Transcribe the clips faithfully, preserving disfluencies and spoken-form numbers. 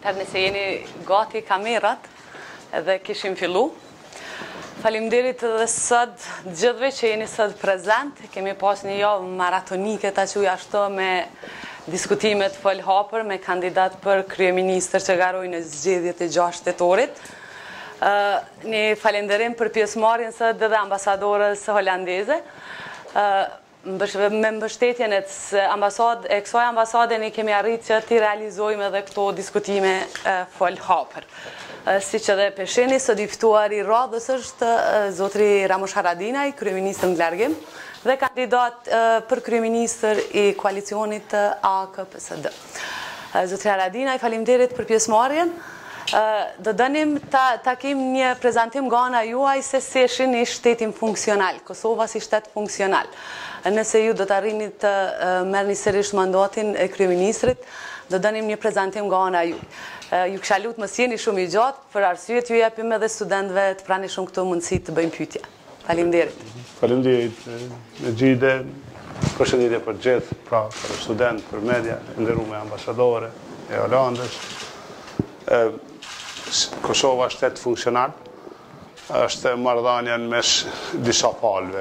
Atëherë nëse jeni gati kamerat, edhe kishim fillu. Faleminderit edhe sot gjithëve që jeni sot prezent. Kemi pas një javë maratonike ta quaj ashtu me diskutimet folhapër me kandidat për kryeministër që garojnë në zgjedhjet e gjashtë tetorit. Uh, një falenderim për pjesëmarrjen së dhe ambasadorës holandeze. Uh, me mbështetjen e ambasad, e kësaj ambasade ne kemi arritë që ti realizojmë edhe këto diskutime uh, folhapër. Uh, si që dhe pesheni, sot i ftuar i radhës është uh, zotri Ramush Haradinaj, kryeministër në largim, dhe kandidat uh, për kryeministër i koalicionit uh, A K P S D. Uh, zotri Haradinaj, faleminderit për pjesëmarrjen. Uh, do dënim ta, ta kem një prezentim nga ana juaj se si është një shtetim funksional, Kosova si shtet funksional. Nëse ju do të arrini të uh, merrni sërish mandatin e kryeministrit, do dënim një prezentim nga ana juaj. Uh, ju kisha lutur mos jeni shumë i gjatë, për arsyet ju japim edhe studentëve të prani shumë këto mundësi të bëjmë pyetje. Faleminderit. Faleminderit me gjithë, përshëndetje për gjithë, pra për student, për media, nderuar ambasadore e Holandës. Uh, Kosova është shtet funksional, është marrëdhënia mes disa palëve.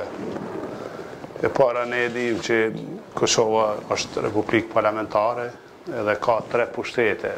E para ne e dim që Kosova është republikë parlamentare edhe ka tre pushtete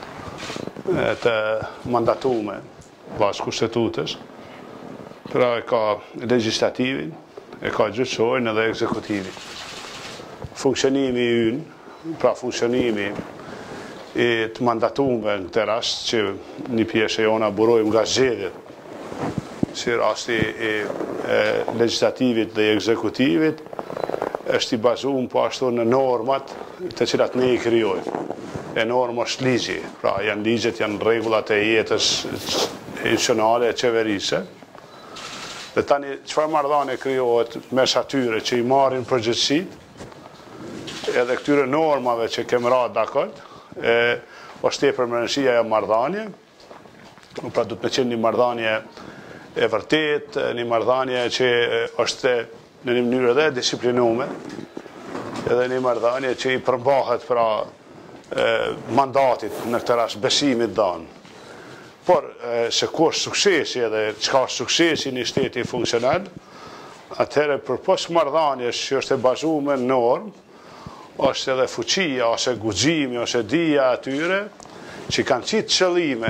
të mandatume pas kushtetutës. Pra e ka legjislativin, e ka gjyqësorin edhe ekzekutivin. Funksionimi i ynë, pra funksionimi i të mandatume në këtë rast që një pjesë e jona burojmë nga zgjedhjet, si rasti i legislativit dhe i ekzekutivit, është i bazuar po ashtu në normat të cilat ne i krijojmë. E norma është ligji, pra janë ligjet, janë rregullat e jetës institucionale e qeverisë. Dhe tani çfarë marrëdhënie krijohet mes atyre që i marrin përgjegjësitë edhe këtyre normave që kemë rënë dakord, e është tepër më rëndësia e marrëdhënie, pra do të qenë një marrëdhënie e vërtet, një marrëdhënie që është në një mënyrë edhe disiplinume, edhe një marrëdhënie që i përmbahet pra e, mandatit në këtë rast besimit dhënë. Por e, se ku është suksesi edhe çka është suksesi një shteti funksional, atëherë përpos marrëdhënies që është e bazuar në normë, është edhe fuqia, ose guximi, ose dija atyre që kanë qitë qëllime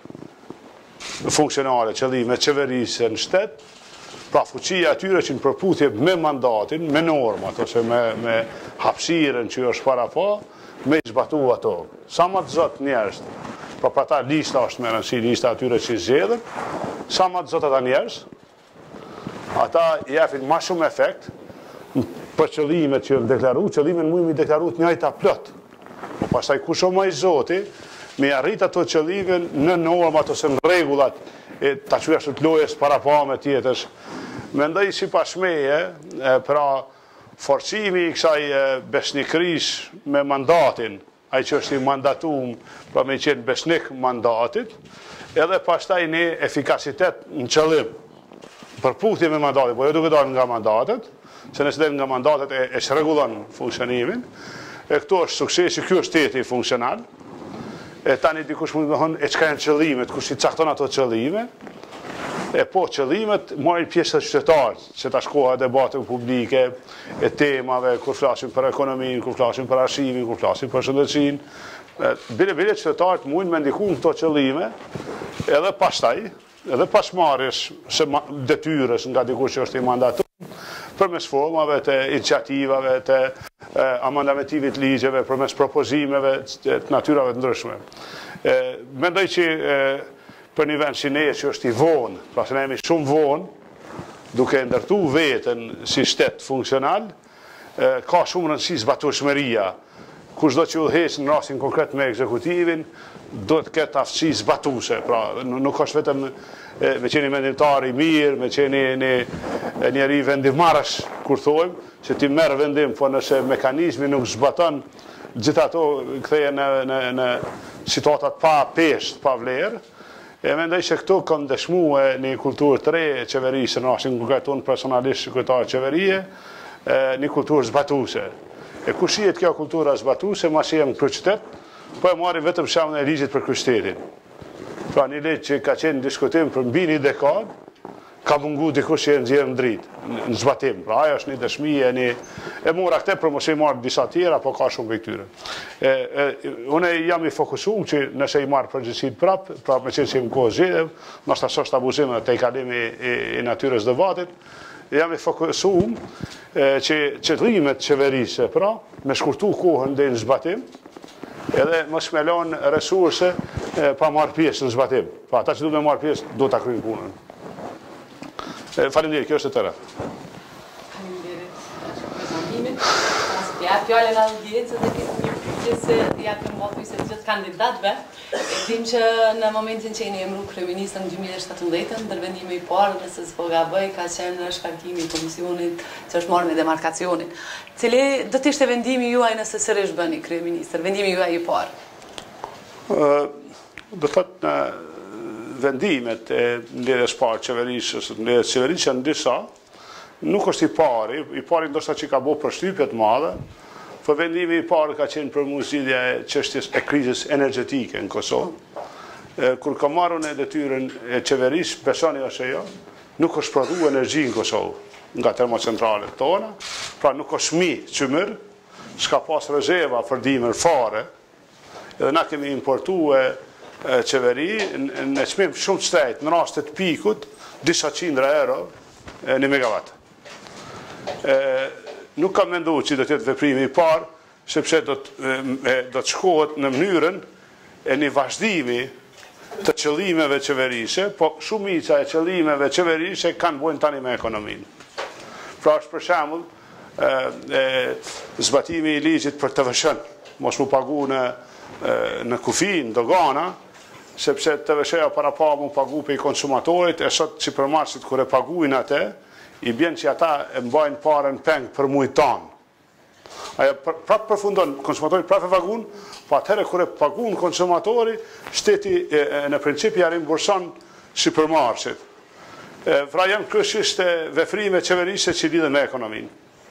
funksionale, qëllime qeverisë në shtet, pra fuqia atyre që në përputhje me mandatin, me normat, ose me, me hapësirën që është para pa, me i zbatu ato. Sa më të zot njerëz, pra pra ta lista është me rëndësi, lista atyre që i zgjedhën, sa më të zot ata njerëz, ata japin ma shumë efekt, për qëllimet që janë deklaruar, qëllimet mund të deklaruar të njëjta plot. Po pastaj kush o më i Zoti, me arrit ato qëllime në normat ose në rregullat e ta quash të lojës parapame tjetësh. Mendoj sipas meje, pra forcimi i kësaj besnikërisë me mandatin, ai që është i mandatuar, pra me qenë besnik mandatit, edhe pastaj ne efikasitet në qëllim. Përputhje me mandatin, po jo duke dalë nga mandatet, se nëse del nga mandatet e, e shregullon funksionimin, e këto është suksesi, ky është shteti funksional, e tani dikush mund të thonë, e çka janë qëllimet, kush i cakton ato qëllime, e po qëllimet marrin pjesë të qytetarët, që ta shkoha debate publike, e temave, kur flasim për ekonominë, kur flasim për arshimin, kur flasim për shëndetësinë, bile bile qytetarët mund me ndiku në këto qëllime, edhe pastaj, edhe pas marrjes së detyrës nga dikush që është i mandatuar, përmes formave të iniciativave, të e, amendamentimit ligjeve, përmes propozimeve të natyrave të ndryshme. E, mendoj që e, për një vend si ne që është i vonë, pra se ne jemi shumë vonë, duke ndërtu veten si shtet funksional, e, ka shumë rëndësi zbatueshmëria. Kushdo që udhëheq në rastin konkret me ekzekutivin, do të ketë aftësi zbatuese, pra nuk është vetëm me qeni mendimtar i mirë, me qeni një, njeri vendimmarrës, kur thojmë, që ti merr vendim, po nëse mekanizmi nuk zbaton, gjithë ato kthehen në, në, në situatat pa peshë, pa vlerë, e mendoj se këtu kam dëshmuar një kulturë të re e qeverisë, në rastin konkret unë personalisht kryetar qeverie, një kulturë zbatuese. E ku shihet kjo kultura zbatuese, ma që jem në kryeqytet, po e marrim vetëm shembullin e ligjit për kryshtetin. Pra një ligj që ka qenë në diskutim për mbi një dekadë, ka mungu dikush që e nxjerr në dritë, në zbatim. Pra ajo është një dëshmi e një e mora këtë për mos e marr disa tjera, po ka shumë këtyre. E, e unë jam i fokusuar që nëse i marr përgjegjësitë prap, pra me qenë që më kohë zgjedhëm, ndoshta s'është abuzim te kalimi i, i natyrës debatit, jam i fokusuar që qëllimet qeverisë, pra, me shkurtu kohën deri në zbatim, edhe mos me lën resurse e, pa marr pjesë në zbatim. Pra ata që duhet të marr pjesë, do ta kryejnë punën. Faleminderit, kjo është e tëra. Faleminderit për prezantimin. Pas ja fjalën audiencës dhe këtë një pyetje se ja kem votoj se të gjithë kandidatëve. E dim që në momentin që jeni emëruar kryeminist në dy mijë e shtatëmbëdhjetë, ndërvendimi i parë dhe se s'po gaboj ka qenë shkarkimi i komisionit që është marrë me demarkacionin. Cili do të ishte vendimi juaj nëse sërish bëni kryeminist, vendimi juaj i parë? Uh, do thotë vendimet e mbledhjes parë qeverisës, mbledhjes qeverisë janë disa, nuk është i pari, i pari ndoshta që ka bërë përshtypje të mëdha, por vendimi i parë ka qenë për zgjidhja e çështjes e krizës energjetike në Kosovë. Kur ka marrë në detyrën e qeverisë, besoni ose jo, nuk është prodhuar energji në Kosovë nga termocentralet tona, pra nuk është mi çmyr, s'ka pas rezerva për dimër fare, edhe na kemi importuar qeveri në çmim shumë të shtrejtë, në rastet pikut, disa qindra euro një megawatt. E, nuk kam menduar që do të jetë veprimi i parë, sepse do të, e, do të shkohet në mënyrën e një vazhdimi të qëllimeve qeverisë, po shumica e qëllimeve qeverisë kanë bojnë tani me ekonominë. Pra është për shembull zbatimi i ligjit për T V S-n, mos mu pagu në, në kufi, në dogana, sepse T V S-ja para pa mu pagu pe i konsumatorit, e sot supermarketit kur e paguin atë, i bjen që ata e mbajnë parën peng për mujt tanë. Aja prapë përfundon, konsumatori prapë e pagun, po atëherë kur e pagun konsumatori, shteti e, e, në principi ja rimburson supermarketit. Pra janë kryesisht veprime qeverisë që lidhen me ekonominë.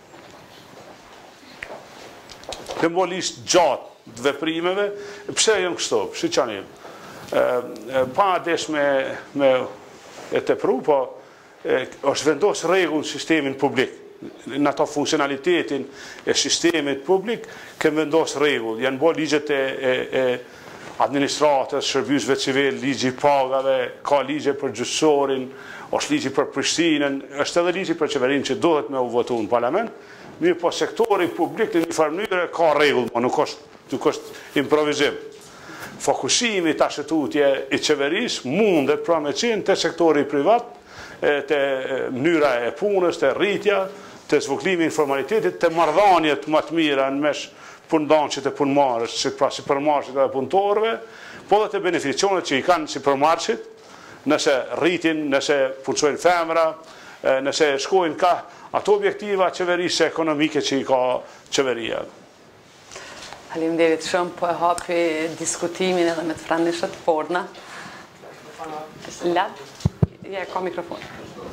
Këmbo listë gjatë të veprimeve, pse janë kështu, pse çani janë? Pa adesh me, me e të pru, po e, është vendos rregull në sistemin publik, në ato funksionalitetin e sistemit publik, kemë vendos rregull, janë bo ligjet e, e, e administratës, shërbysve civil, ligji i pagave, ka ligje për gjyqësorin, është ligji për Prishtinën, është edhe ligji për qeverinë që duhet me u votu në parlament, mirë po sektori publik në një farë mënyrë ka rregull, po nuk është, nuk është improvizim. Fokusimi të ashtetutje i qeverisë mundet pra me qenë të sektori privat, të mënyra e punës, të rritja, të zhvuklimi informalitetit, të marrëdhëniet më të mira në mes punëdhënësit e punëmarrës, si pra supermarketit dhe punëtorëve, po dhe të beneficionet që i kanë supermarketit, nëse rritin, nëse punësojnë femra, nëse shkojnë ka ato objektiva qeverisë ekonomike që i ka qeveria. Faleminderit shumë, po e hapi diskutimin edhe me të franishët forna. Lab, ja, ka mikrofon.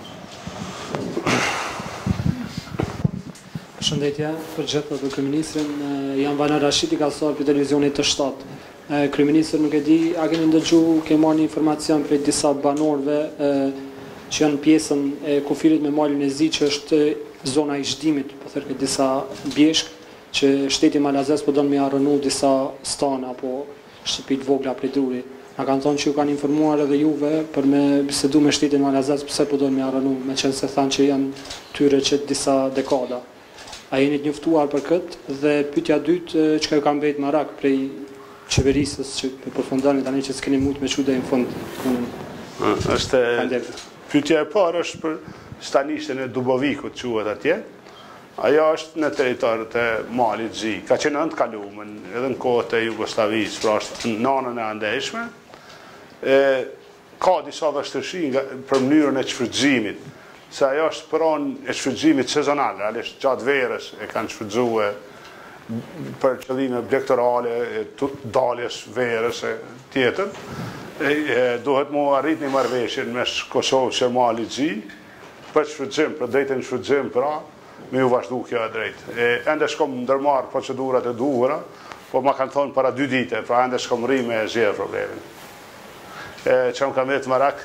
Përshëndetje, për gjithë për kryeministrin, jam Banar Rashidi, kalësor për televizionit të shtatë. Kryeministri nuk e di, a keni ndëgju, ke marrë një informacion për disa banorëve që janë pjesën e kufirit me malin e zi, që është zona i zhdimit, po thërë këtë disa bjeshk, që shteti Malazes po donë me arrënu disa stana apo shtëpit vogla prej druri. Na kanë thonë që ju kanë informuar edhe juve për me bisedu me shtetin Malazes pëse po donë me arrënu, me qenë se thanë që janë tyre që disa dekada. A jeni të njoftuar për këtë dhe pyetja dytë, çka ju ka mbet marak prej qeverisës që për përfundoni tani që s'keni mujt me çude në fund. Është pyetja e parë është për stanishten e Dubovikut quhet atje. Ajo është në territorët e Malit Zi, ka qenë ëndë kalumen, edhe në kohët e Jugoslavisë, pra është në anën e andeshme. E, ka disa vështirësi për mënyrën e shfrytëzimit, se ajo është pranë e shfrytëzimit sezonal, realisht gjatë verës e kanë shfrytëzuar për qëllime blegtorale, daljes verës e tjetër. E, e, duhet mu arrit një marrëveshje mes Kosovës e Malit Zi, për shfrytëzim, për drejtën shfrytëzim, pra, me ju vazhdu kjo e drejtë. Ende shkom ndërmarë procedurat e duhura, po ma kanë thonë para dy dite, pra ende shkom rri me zhjerë problemin. E, që më kam vetë Marak,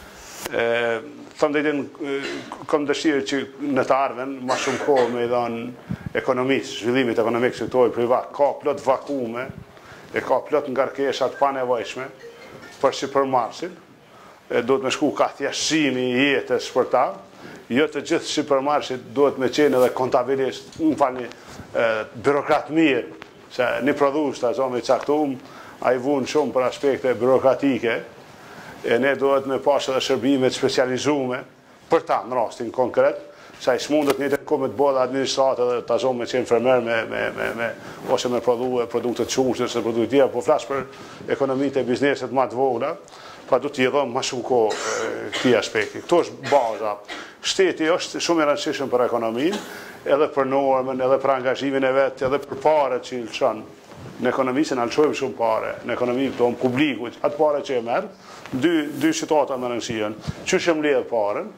thëmë dhe din, kom dëshirë që në të ardhmen, ma shumë kohë me i dhanë ekonomisë, zhvillimit ekonomik sektori privat, ka plot vakume, e ka plot ngarkeshat pa nevojshme, për si për marsin, do të me shku ka thjashimi i jetës për ta, jo të gjithë si për marsit do të me qenë edhe kontabilist, në falni, byrokrat mirë, se një produs të zonë i caktum, a i vunë shumë për aspekte byrokratike, e ne do të me pasë edhe shërbimet specializume, për ta në rastin konkret, sa i s'mundet një të komet bodhe administratë dhe të zonë me qenë fermer me, me, me, me, ose me prodhu produkte të qumshtë, ose produkte tjera, po flasë për ekonomit e bizneset ma të vogla, pa du t'i dhëmë ma shumë ko këti aspekti. Këto është baza. Shteti është shumë i rëndësishëm për ekonomin, edhe për normën, edhe për angazhimin e vetë, edhe për pare që i lëshon. Në ekonomi se në alëshojmë shumë pare, në ekonomi të omë publiku, atë pare që e merë, dy, dy situata më rëndësishëm. Që shë më ledhë paren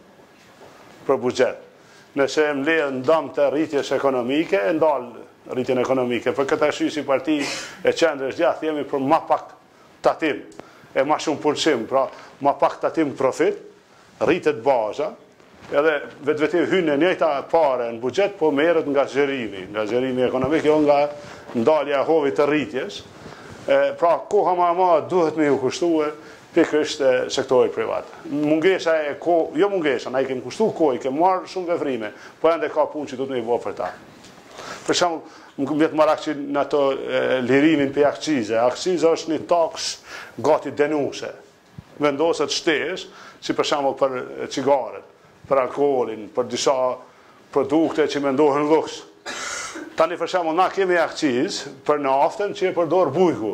për budget. Nëse më ledhë në dëmë të rritjes ekonomike, e ndalë rritjen ekonomike. Për këtë arsye si parti e qendrës gjatë, jemi për ma pak tatim, e ma shumë punësim, pra ma pak tatim profit, rritet baza, edhe vetë vetë hynë e njëjta pare në budget, po merret nga zgjerimi, nga zgjerimi ekonomik, jo nga ndalja hovit të rritjes. Pra, koha ma ma duhet me ju kushtue, pikërisht sektorit privat. Mungesa e ko, jo mungesa, na i kemë kushtu kohë, i kemë marrë shumë veprime, po ende ka punë që du të me i bo për ta. Për shumë, më këmë vjetë marak që në ato lirimin për akcize. Akcize është një taks gati denuse. Vendoset shtesh, si për shumë për cigaret, për alkoholin, për disa produkte që me ndohen luks. Tani për shumë, na kemi akciz për naftën që e përdor bujku.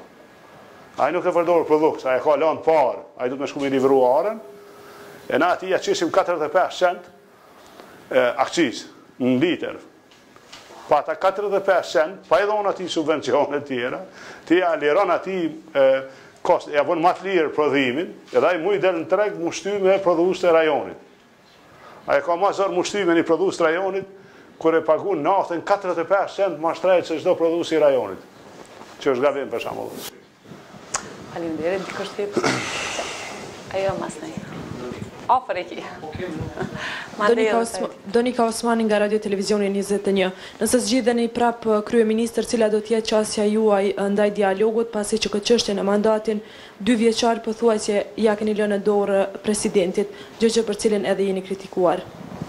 A i nuk e përdorë për luks, a e ka lanë parë, a i du të me shku me livru arën, e na ati ja qisim katërdhjetë e pesë cent akciz në liter. Pa ta katërdhjetë e pesë cent, pa i dhonë ati subvencionet tjera, ti ja liron ati kost, e avon matë lirë prodhimin, edhe a i mu i del në treg mushty me produs të rajonit. A i ka ma zërë mushty me një produs të rajonit, kër e pagun naftën katërdhjetë e pesë cent ma shtrejt se çdo produs i rajonit, që është gabim për shamullës. Faleminderit, dikush tjetër. Ajo mas nej. Ofër e ki. Donika Osmani nga Radio Televizioni njëzet e një. Nëse zgjidheni prap kryeministër, cila do t'jetë qasja juaj ndaj dialogut, pasi që këtë çështje në mandatin dy vjeçar pothuajse ja keni lënë në dorë presidentit, gjë që për cilin edhe jeni kritikuar.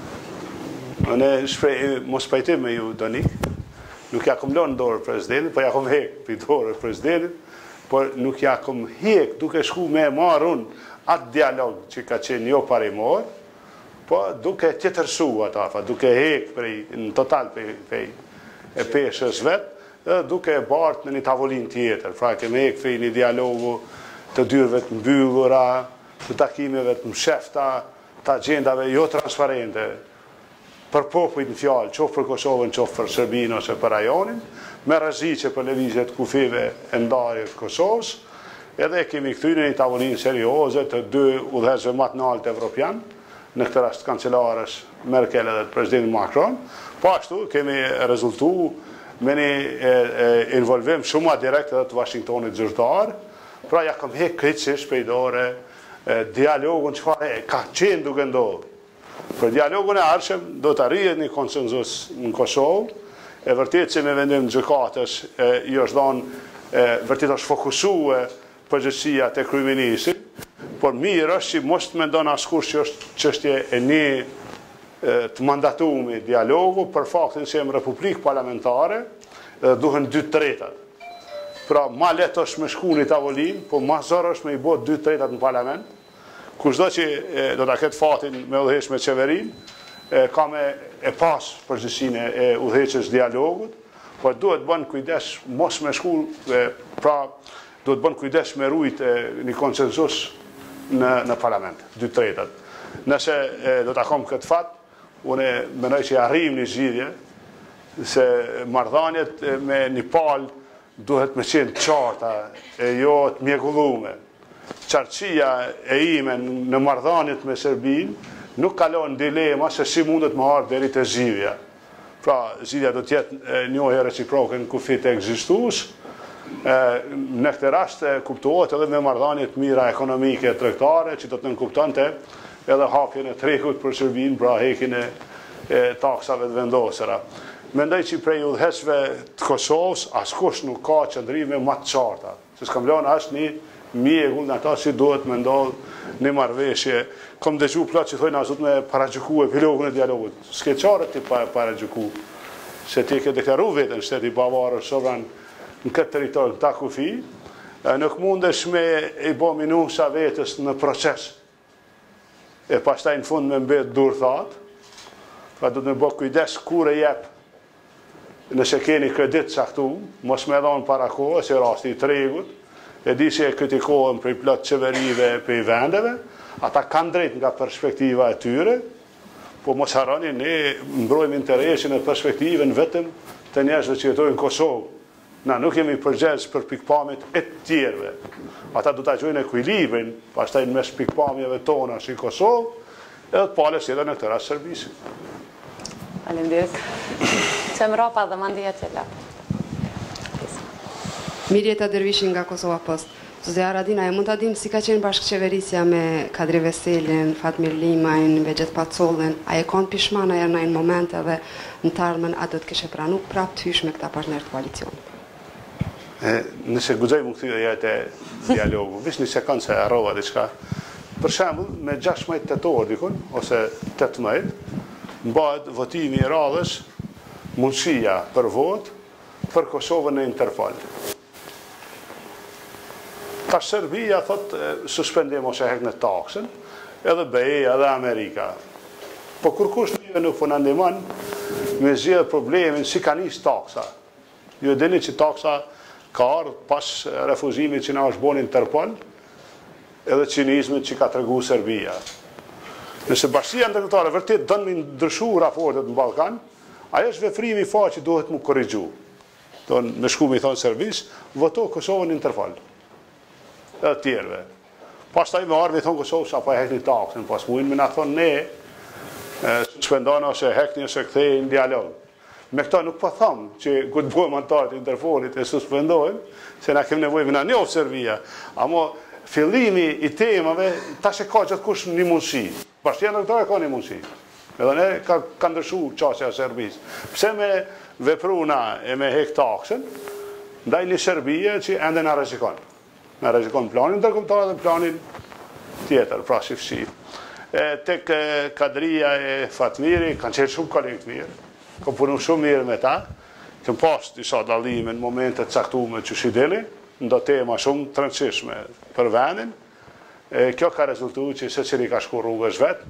Ne shprej mos pajtim me ju, Donik. Nuk ja kom lënë në dorë presidentit, po ja kom hek për dorë presidentit, por nuk ja kom hek duke shku me marrun atë dialog që ka qenë jo parimor, po duke tjetërsu atë, duke hek prej, në total prej e peshës vetë, dhe duke e bartë në një tavolin tjetër. Pra kemi hek prej një dialogu të dyrëve të mbyllura, të takimeve të mshefta, të agendave jo transparente, për popujt në fjalë, qofë për Kosovën, qofë për Serbinë ose për rajonin, me rreziqe për lëvizjet kufive e ndarjes Kosovës, edhe kemi këthyre një tavolinë serioze të dy udhëheqësve më të lartë evropian, në këtë rast kancelarës Merkel edhe presidenti Macron, po ashtu kemi rezultu me një involvim shumë ma direkt edhe të Washingtonit zyrtar, pra ja kam hek kritikisht për i dore dialogun që fare ka qenë duke ndodhë. Për dialogun e arshëm do të arrihet një konsenzus në Kosovë, e vërtet që me vendim gjykatës i është dhanë vërtet është fokusue përgjithësia të kryeministit, por mirë është që mos të mendon askush që është çështje e një të mandatuar dialogu për faktin se jemi republikë parlamentare dhe duhen dy tretat. Pra ma letë është me shku një tavolin, po ma zërë është me i bot dy tretat në parlament, kushdo që do të ketë fatin me udhëheq me qeverin, ka me e pas përgjithësinë e udhëheqjes dialogut, por duhet bën kujdes mos me shku, pra duhet bën kujdes me rujt një konsensus në, në parlament, dy tretat. Nëse do të kom këtë fat, unë mendoj që arrim një zgjidhje, se marrëdhëniet me një palë duhet me qenë qarta e jo të mjekullume. Qartësia e ime në marrëdhëniet me Serbinë nuk kalon dilema se si mundet më ardhë deri te zgjidhja. Pra, zgjidhja do tjetë njohje reciproke në kufit e ekzistues. Në këtë rast kuptohet edhe me marrëdhënie të mira ekonomike tregtare që do të nënkuptonte edhe hapjen e trekut për Serbinë, pra heqjen e, e taksave të vendosura. Mendoj që prej udhëheqësve të Kosovës askush nuk ka qëndrime më të qarta, se s'kam lënë as një mjegull në ata si duhet me ndodhë një marrëveshje. Kam dëgju plot që thojnë azut me paragjyku epilogën e dialogut. S'ke qarët ti pa paragjyku, se ti ke deklaru vetën shteti bavarë sovran në këtë territor në ta kufi, nuk mundesh me i bo minusa vetës në proces. E pastaj në fund me mbet dur thatë, pra du të me bo kujdes kur e jep, nëse keni kredit saktu, mos me dhonë para kohë, si rasti i tregut, e di se e kritikohen për i plot qeverive për i vendeve, ata kanë drejt nga perspektiva e tyre, po mos harroni ne mbrojmë interesin e perspektivën vetëm të njerëzve që jetojnë në Kosovë. Na nuk jemi përgjegjës për pikpamjet e tjerëve. Ata do ta gjojnë ekuilibrin, pastaj në mes pikpamjeve tona si Kosovë, edhe të palës edhe në këtë rast Serbisë. Faleminderit. Semrapa dhe Mandia Qela. Mirjeta Dervishin nga Kosova Post. Zotja Haradinaj, mund ta dim si ka qenë bashkëqeverisja me Kadri Veselin, Fatmir Limajn, Vexhet Pacollin, a e kanë pishmana janë në momente dhe në të ardhmen a do të kishe pranu prap të hysh me këta partnerë të koalicionit? Nëse guxoj më kthye jetë dialogu, vish një sekondë se harrova diçka. Për shembull, me gjashtëdhjetë tetor dikun ose tetëmbëdhjetë, mbahet votimi i radhës mundësia për vot për Kosovën në Interpol. Ta Serbia thot suspendim ose hek në taksën, edhe B E, edhe Amerika. Po kur kush njëve nuk po në ndihmon me zgjedh problemin si ka nis taksa. Ju e dini që taksa ka ardhur pas refuzimit që na është bën Interpol, edhe cinizmit që ka tregu Serbia. Nëse Bashkia Ndërkombëtare vërtet don me ndryshu raportet në Ballkan, ajo është veprimi i fat që duhet mu korrigju. Don me shku me thon servis, voto Kosovën në Interpol. Edhe të tjerëve. Pastaj me ardhi thon Kosovë sa po e hekni taksën, pas mujnë me na thon ne suspendon ose hekni ose kthej në dialog. Me këta nuk po them që kur të bëjmë antarët e Interpolit e suspendojmë, se na kemi nevojë me na njoh Serbia. Amo fillimi i temave tash e ka gjithkush një mundësi. Bashkia Ndërkombëtare ka një mundësi. Edhe ne ka, ka ndryshu qasja e Serbisë. Pse me vepruna e me hek taksën, ndaj një Serbia që ende na rrezikon. Na rrezikon planin ndërkombëtar dhe planin tjetër, pra si fshi. E, tek e, Kadria e Fatmiri kanë qenë shumë kolegë të mirë. Kam punu shumë mirë me ta. Kam pas disa dallime në momente të caktuara që shideli, ndo tema shumë të rëndësishme për vendin. E, kjo ka rezultuar që secili ka shku rrugës vetë.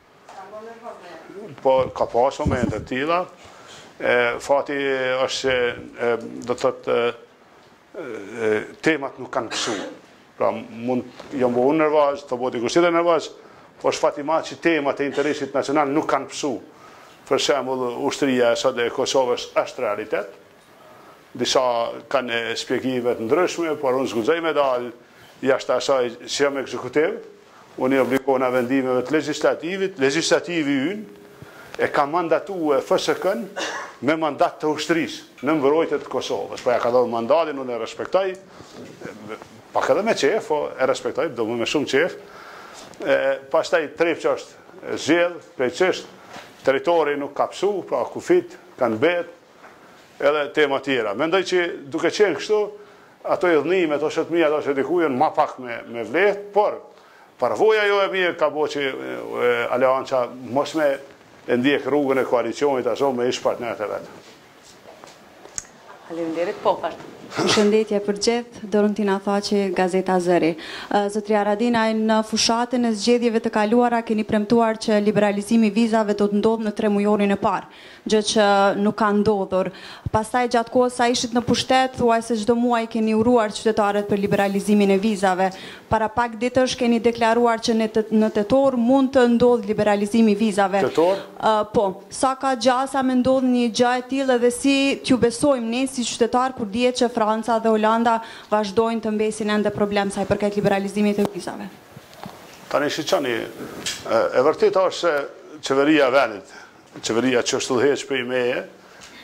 Po ka pas momente të tilla. E, fati është e, do të thotë temat nuk kanë pësu. Pra mund jam bo unë nervoz, të boti kushtit e nervoz, po është fatima që temat e interesit nacional nuk kanë pësu. Për shembull, ushtria sot e Kosovës është realitet. Disa kanë shpjegime të ndryshme, por unë zguxoj me dalë jashtë asaj si jam ekzekutiv. Unë i obligona vendimeve të legislativit, legislativi ynë e ka mandatu e F S K-n me mandat të ushtrisë në mbrojtje të Kosovës. Po ja ka dhënë mandatin, unë e respektoj, pak edhe me qef, po e respektoj, do më me shumë qef. E, pastaj Trepçi është zgjedh, precisht, territori nuk ka pësu, pra kufit, kanë bet, edhe tema tjera. Mendoj që duke qenë kështu, ato i dhënime, ato shëtëmija, ato shëtikujen, ma pak me, me vlet, por parvoja jo e mirë ka bo që e, Aleanca mos me e ndjek rrugën e koalicionit aso me ish partnerët e vetë. Faleminderit, po fart. Shëndetje për gjithë, Dorontina Thaqi, Gazeta Zëri. Zotria Haradinaj, në fushatën e zgjedhjeve të kaluara keni premtuar që liberalizimi i vizave do të ndodhë në tre mujorin e parë, gjë që nuk ka ndodhur. Pastaj gjatë kohës sa ishit në pushtet, thuaj se çdo muaj keni uruar qytetarët për liberalizimin e vizave. Para pak ditësh keni deklaruar që në tetor mund të ndodhë liberalizimi i vizave. Tetor? Uh, po, sa ka gjasa me ndodhë një gjë e tillë dhe si t'ju besojmë ne si qytetar kur dihet që Franca dhe Holanda vazhdojnë të mbesin ende problem sa i përket liberalizimit të vizave. Tani shiqani, e vërtet është se qeveria vendit, qeveria që është udhëheq për i meje,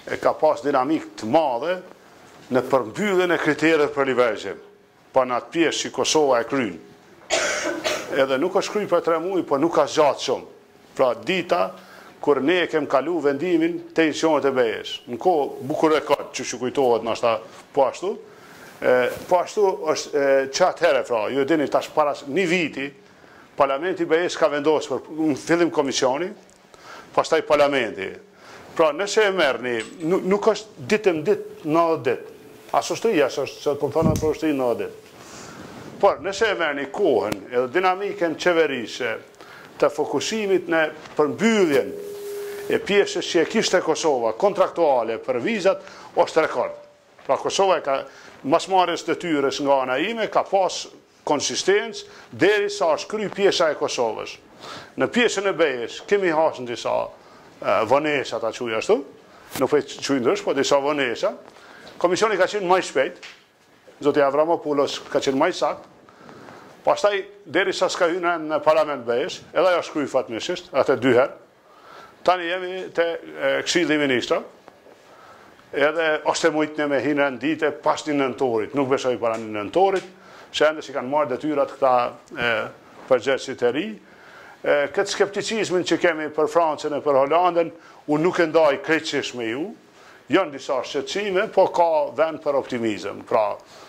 e ka pas dinamik të madhe në përmbylljen e kriteret për liberalizim, pa në atë pjesë që Kosova e kryen. Edhe nuk është kry për tre muaj, po nuk ka zgjatë shumë. Pra dita, kur ne kem kalu vendimin të institucionet e B E-s. Në kohë bukur e ka që që kujtohet në ashta po ashtu, po ashtu është qatë herë, pra, ju e dini tash para një viti, Parlamenti B E-s ka vendosë për në fillim komisioni, pastaj Parlamenti. Pra, nëse e merrni, nuk është ditëm ditë nëdhjetë ditë. Asë është të jesë, është të thonë për është të nëdhjetë ditë. Por, nëse e merrni kohën edhe dinamikën qeverisë të fokusimit në përmbylljen e pjesës që e kishte Kosova kontraktuale për vizat, është rekord. Pra, Kosova e ka masmarrjes të tyres nga ana ime, ka pas konsistencë, deri sa është kry pjesa e Kosovës. Në pjesën e B E-s, kemi hasë në disa vonesa, ta quja ashtu, nuk për quja ndrysh, po disa vonesa. Komisioni ka qenë maj shpejt, Zoti Avramopoulos ka qenë maj sakt, pastaj, deri sa s'ka hynë në parlament B E-s, edhe ajo shkry fatmirësisht, atë dy herë, tani jemi të Këshilli i Ministrave, edhe është e mujtën me hinë në dite pas një nëntorit, nuk besoj para një nëntorit, që ende që kanë marrë detyrat këta përgjegjësit e ri. Këtë skepticizmin që kemi për Francën e për Holandën, unë nuk e ndaj krejtësisht me ju, janë disa shqetësime, po ka vend për optimizëm. Pra,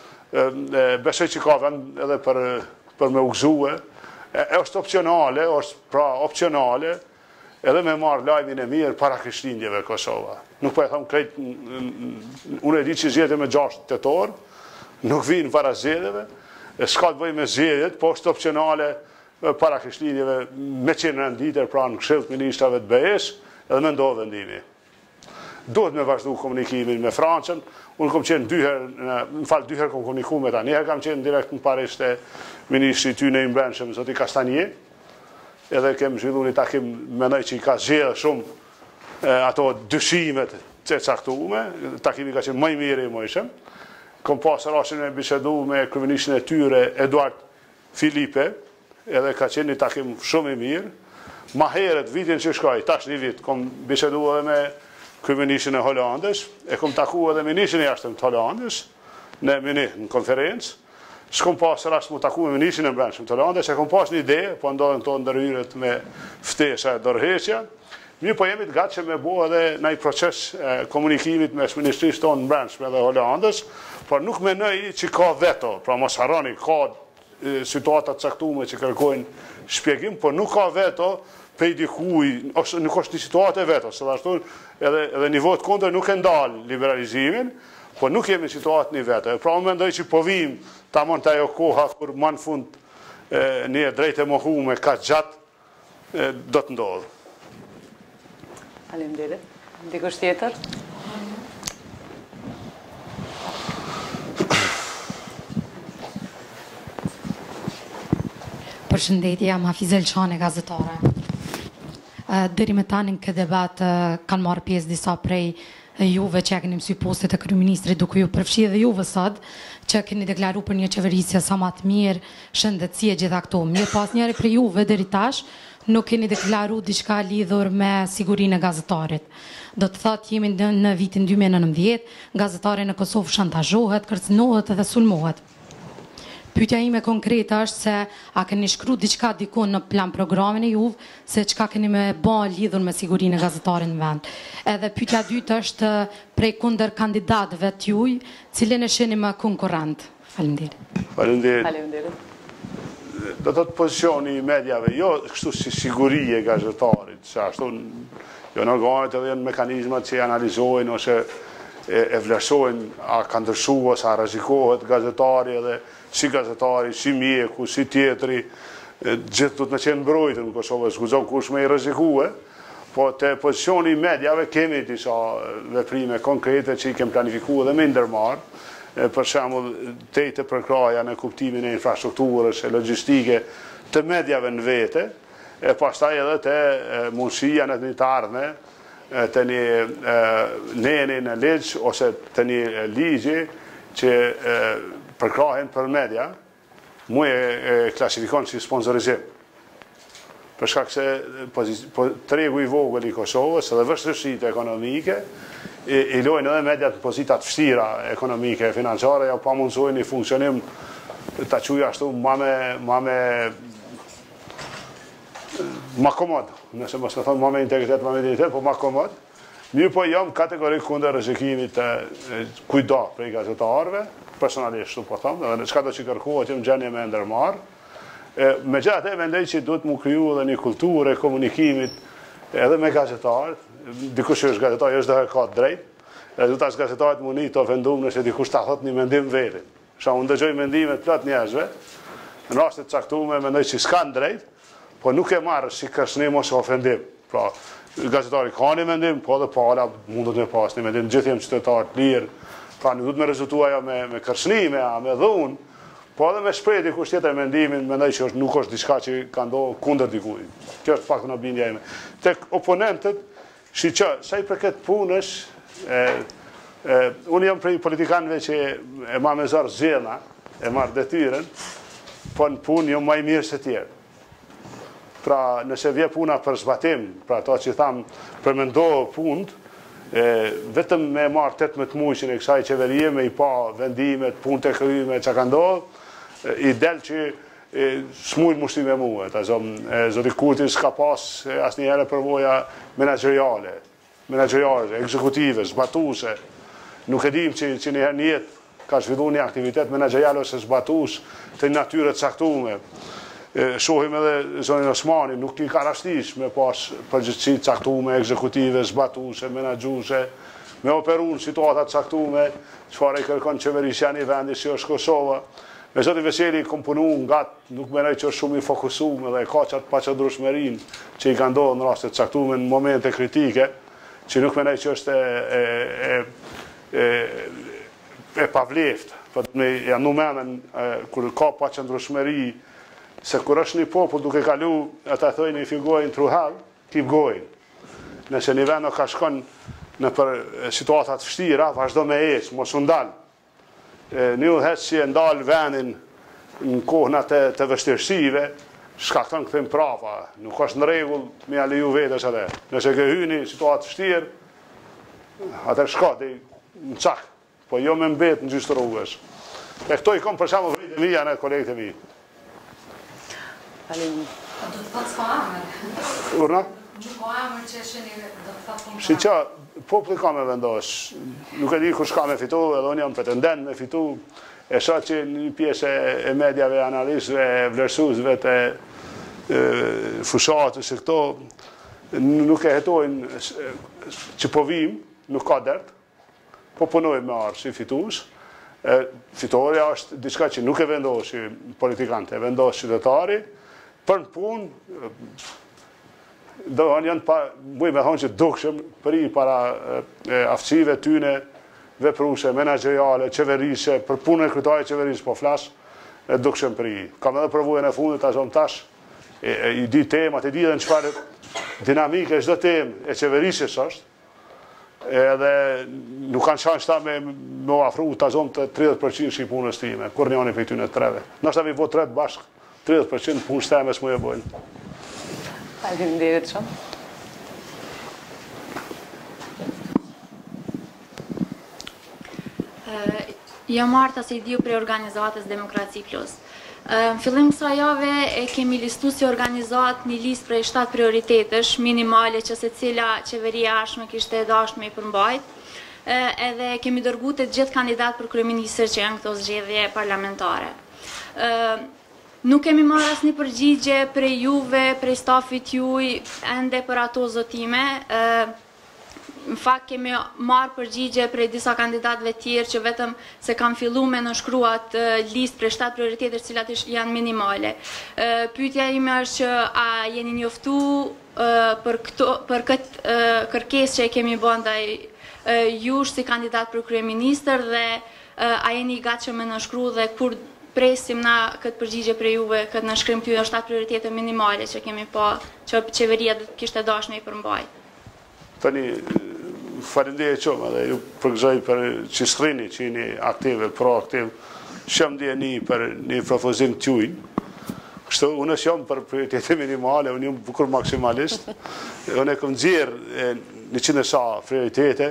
besoj që ka vend edhe për, për me ugzue, e është opcionale, është pra opcionale, edhe me marrë lajmin e mirë para Krishtlindjeve Kosova. Nuk po e tham krejt, unë e di që zgjedhje me gjashtë tetor, nuk vinë para zgjedhjeve, e s'ka të bëj me zgjedhjet, po është opcionale para Krishtlindjeve me qenë renditër pra në Këshill të Ministrave të B E-s, edhe me ndohë vendimi. Duhet me vazhdu komunikimin me Francën, unë kom qenë dy herë, në falë dy herë kom komuniku me ta, njëherë kam qenë direkt në Paris të Ministri ty në imbrendshëm, Zoti Kastanje, edhe kem zhvillu një takim mendoj që i ka zgjedhë shumë ato dyshimet që caktume, takimi ka qenë më i mirë i mojshëm. Kom pasë rashin me bisedu me kryeministrin e tyre, Eduard Filipe, edhe ka qenë një takim shumë i mirë. Ma herët, vitin që shkoj, tash një vit, kom bisedu edhe me kryeministrin e Hollandës, e kom taku edhe ministrin e jashtëm të Hollandës, në Munich, në konferencë. S'kom pasë rast mu taku me ministrin e brendshëm të Hollandës, e kom pasë një ide, po ndodhen këto ndërhyrjet me ftesa e dorëheqja. Mirë po jemi të gatë që me bo edhe në i proces komunikimit me ministrisë tonë në brendshme dhe Hollandës, por nuk menoj që ka veto, pra mos harroni, ka situatat caktume që kërkojnë shpjegim, por nuk ka veto pej dikuj, ose nuk është një situatë e veto, se ashtu edhe, edhe nivot kondër nuk e ndalë liberalizimin, por nuk jemi situatë një veto. Pra më mendoj që po vim ta mund të ajo koha, kur më në fund e, një drejt e mohume ka gjatë, e, do të ndodhë. Faleminderit. Dikush tjetër? Përshëndetje, jam Hafize Elçane, gazetare. Deri me tani në këtë debat kanë marrë pjesë disa prej juve që e keni mësy postet e kryeministrit, duke ju përfshi edhe juve sot, që keni deklaru për një qeverisje sa ma të mirë, shëndetësie gjitha këto. Mirë pas njëri për juve deri tash, nuk keni deklaru diçka lidhur me sigurinë e gazetarit. Do të thotë jemi në vitin dy mijë e nëntëdhjetë, gazetari në Kosovë shantazhohet, kërcënohet edhe sulmohet. Pyetja ime konkrete është se a keni shkru diçka dikun në plan programin e juve, se çka keni me bë lidhur me sigurinë e gazetarit në vend. Edhe pyetja dytë është prej kundër kandidatëve të juj, cilën e shihni më konkurrent. Faleminderit. Faleminderit. Faleminderit. Do të të pozicioni i medjave, jo kështu si siguri e gazetarit, se ashtu jo në organet edhe janë mekanizmat që analizojnë ose e, e vlerësojnë a ka ndryshu ose a rrezikohet gazetari edhe si gazetari, si mjeku, si tjetri, gjithë du të me qenë mbrojtën në Kosovë, s'guzon kush me i rrezikue, po të pozicioni i medjave kemi disa veprime konkrete që i kem planifiku edhe me ndërmarë, për shembull tejtë përkraja në kuptimin e infrastrukturës e logjistike të medjave në vete, e pastaj edhe të mundësia në një të ardhme, të një neni në ligj ose të një ligji që përkrahen për media, mu e klasifikon si sponsorizim. Për shkak se tregu i vogël i Kosovës edhe vështirësitë ekonomike i lojnë edhe mediat në pozitat fështira ekonomike e financiare, ja pa mundsojnë një funksionim ta quja ashtu ma me ma me ma komod, nëse mos me thonë ma me integritet, ma me dignitet, po ma komod. Mirë po jam kategorik kundër rrezikimit të kujdo prej gazetarëve, personalisht shumë po thonë, dhe çka do që kërkohet që më gjendje me ndërmarr. Megjithatë mendoj që duhet mu kriju edhe një kulturë e komunikimit edhe me gazetarët. Dikush që është gazetar, është dhe ka drejt, edhe du tash gazetarët muni të ofendum nëse dikush ta thot një mendim vetin. Sha unë dëgjoj mendimet plot njerëzve, në rastet caktuar mendoj që s'kan drejt, po nuk e marrë si kërcënim ose ofendim. Pra, gazetari ka një mendim, po edhe pala mundot me pas një mendim, gjithë jem qytetarë të lirë, pra nuk du të me rezultuaja me, me kërcënime, me dhunë, po edhe me shpreh dikush tjetër mendimin, mendoj që nuk është diçka që ka ndohur kundër dikujt. Kjo është pak në bindja ime. Tek oponentët, shi që, sa i përket punësh, e, e, unë jam prej politikanëve që e ma me zarë zjena, e marë detyren, po në punë jam ma i mirë se tjerë. Pra, nëse vje puna për zbatim, pra ta që thamë përmendohë punët, e, vetëm me marë tetëmbëdhjetë muajin e kësaj qeverie, me i pa vendimet, punë të kryme, që ka ndohë, i del që s'mujnë mushti me muë, zoti Kurti s'ka pas asë një herë përvoja menagjeriale, menagjeriale, ekzekutive, zbatuse. Nuk e dim që, që një herë njetë ka zhvillu një aktivitet menagjeriale ose zbatus të natyre caktume. Shohim edhe zonin Osmani, nuk i ka rashtish me pas përgjithësi caktume, ekzekutive, zbatuse, menagjuse, me operu në situatat caktume, çfarë i kërkon qeverisja një vendi si është Kosova. Me zoti Veseli kom punu nga nuk menoj që është shumë i fokusum edhe ka qatë paqëndrueshmërinë që i ka ndodhur në rastet caktuar në momente kritike, që nuk menoj që është e, e, e, e pavleft. Janë numenen kur ka paqëndrueshmëri, se kur është një popull duke kalu, ata thojnë i figojnë truhall, keep going. Nëse një vend ka shkon në për situatat vështira, vazhdo me ecë, mos u ndal. Një udhëheq që e ndalë vendin në kohëna të, të vështirësive, shkakton këthim prapa. Nuk është në rregull me aliju vetës atë. Nëse ke hyni situatë vështirë, atër shka dhe në cak, po jo me mbet në gjysë rrugës. E këto i kom për shamë vrejt e mija në kolegët e mi. Do të thotë s'ka amër. Urna? Nuk ka amër që sheni do të thotë. Si qa, populli ka me vendosh, nuk e di kush ka me fitu, edhe unë jam pretendent me fitu, e shoh që një pjesë e mediave, analistëve, vlerësuesve të fushatës e këto, nuk e hetojnë që po vim, nuk ka dert, po punojnë me arë si fitus. Fitoria është diçka që nuk e vendosh politikante, e vendosh qytetari, për në punë, do janë pa, muj me thonë që dukshëm për i para e, aftësive tyne, vepruse, menagjeriale, qeverise, për punën e kryetarit të qeverisë po flas, e dukshëm për i. Kam edhe përvojën e fundit ta zon tash, e, e, i di temat, e di edhe në çfarë dinamike çdo temë e qeverisës është, edhe nuk kanë shans ta me me afru ta zon të tridhjetë përqind shi punës time, kur njëri prej tyre treve. Ndoshta mi vot tret bashk, tridhjetë përqind punës time s'mu e bojnë. Faleminderit shumë. Jam Marta Sejdiu prej organizatës Demokraci Plus. Në fillim kësaj jave e kemi listu si organizat një listë prej shtatë prioritetesh minimale që se cila qeveria ashme kishte e dashme i përmbajt, edhe kemi dërgu të gjithë kandidat për kryeministër që janë këto zgjedhje parlamentare. Nuk kemi marrë asnjë përgjigje prej juve, prej stafit juaj, ende për ato zotime. Në fakt kemi marrë përgjigje prej disa kandidatëve tjerë që vetëm se kanë filluar me nënshkruat listë prej shtatë prioritetesh të cilat janë minimale. Pyetja ime është që a jeni njoftuar për këto për këtë kërkesë që e kemi bërë ndaj jush si kandidat për kryeministër dhe a jeni i gatshëm me nënshkruar dhe kur presim na këtë përgjigje prej juve, këtë nënshkrim këtyre shtatë prioritete minimale që kemi pa, që qeveria kishte dashme i përmbaj. Tani, faleminderit shumë edhe ju përgëzoj për që shkrini që jeni aktive, proaktiv, shumë ndjeni për një propozim t'juj. Kështu, unë jam për prioritete minimale, unë jam bukur maksimalist, unë e kom nxjerr një qind e sa prioritete,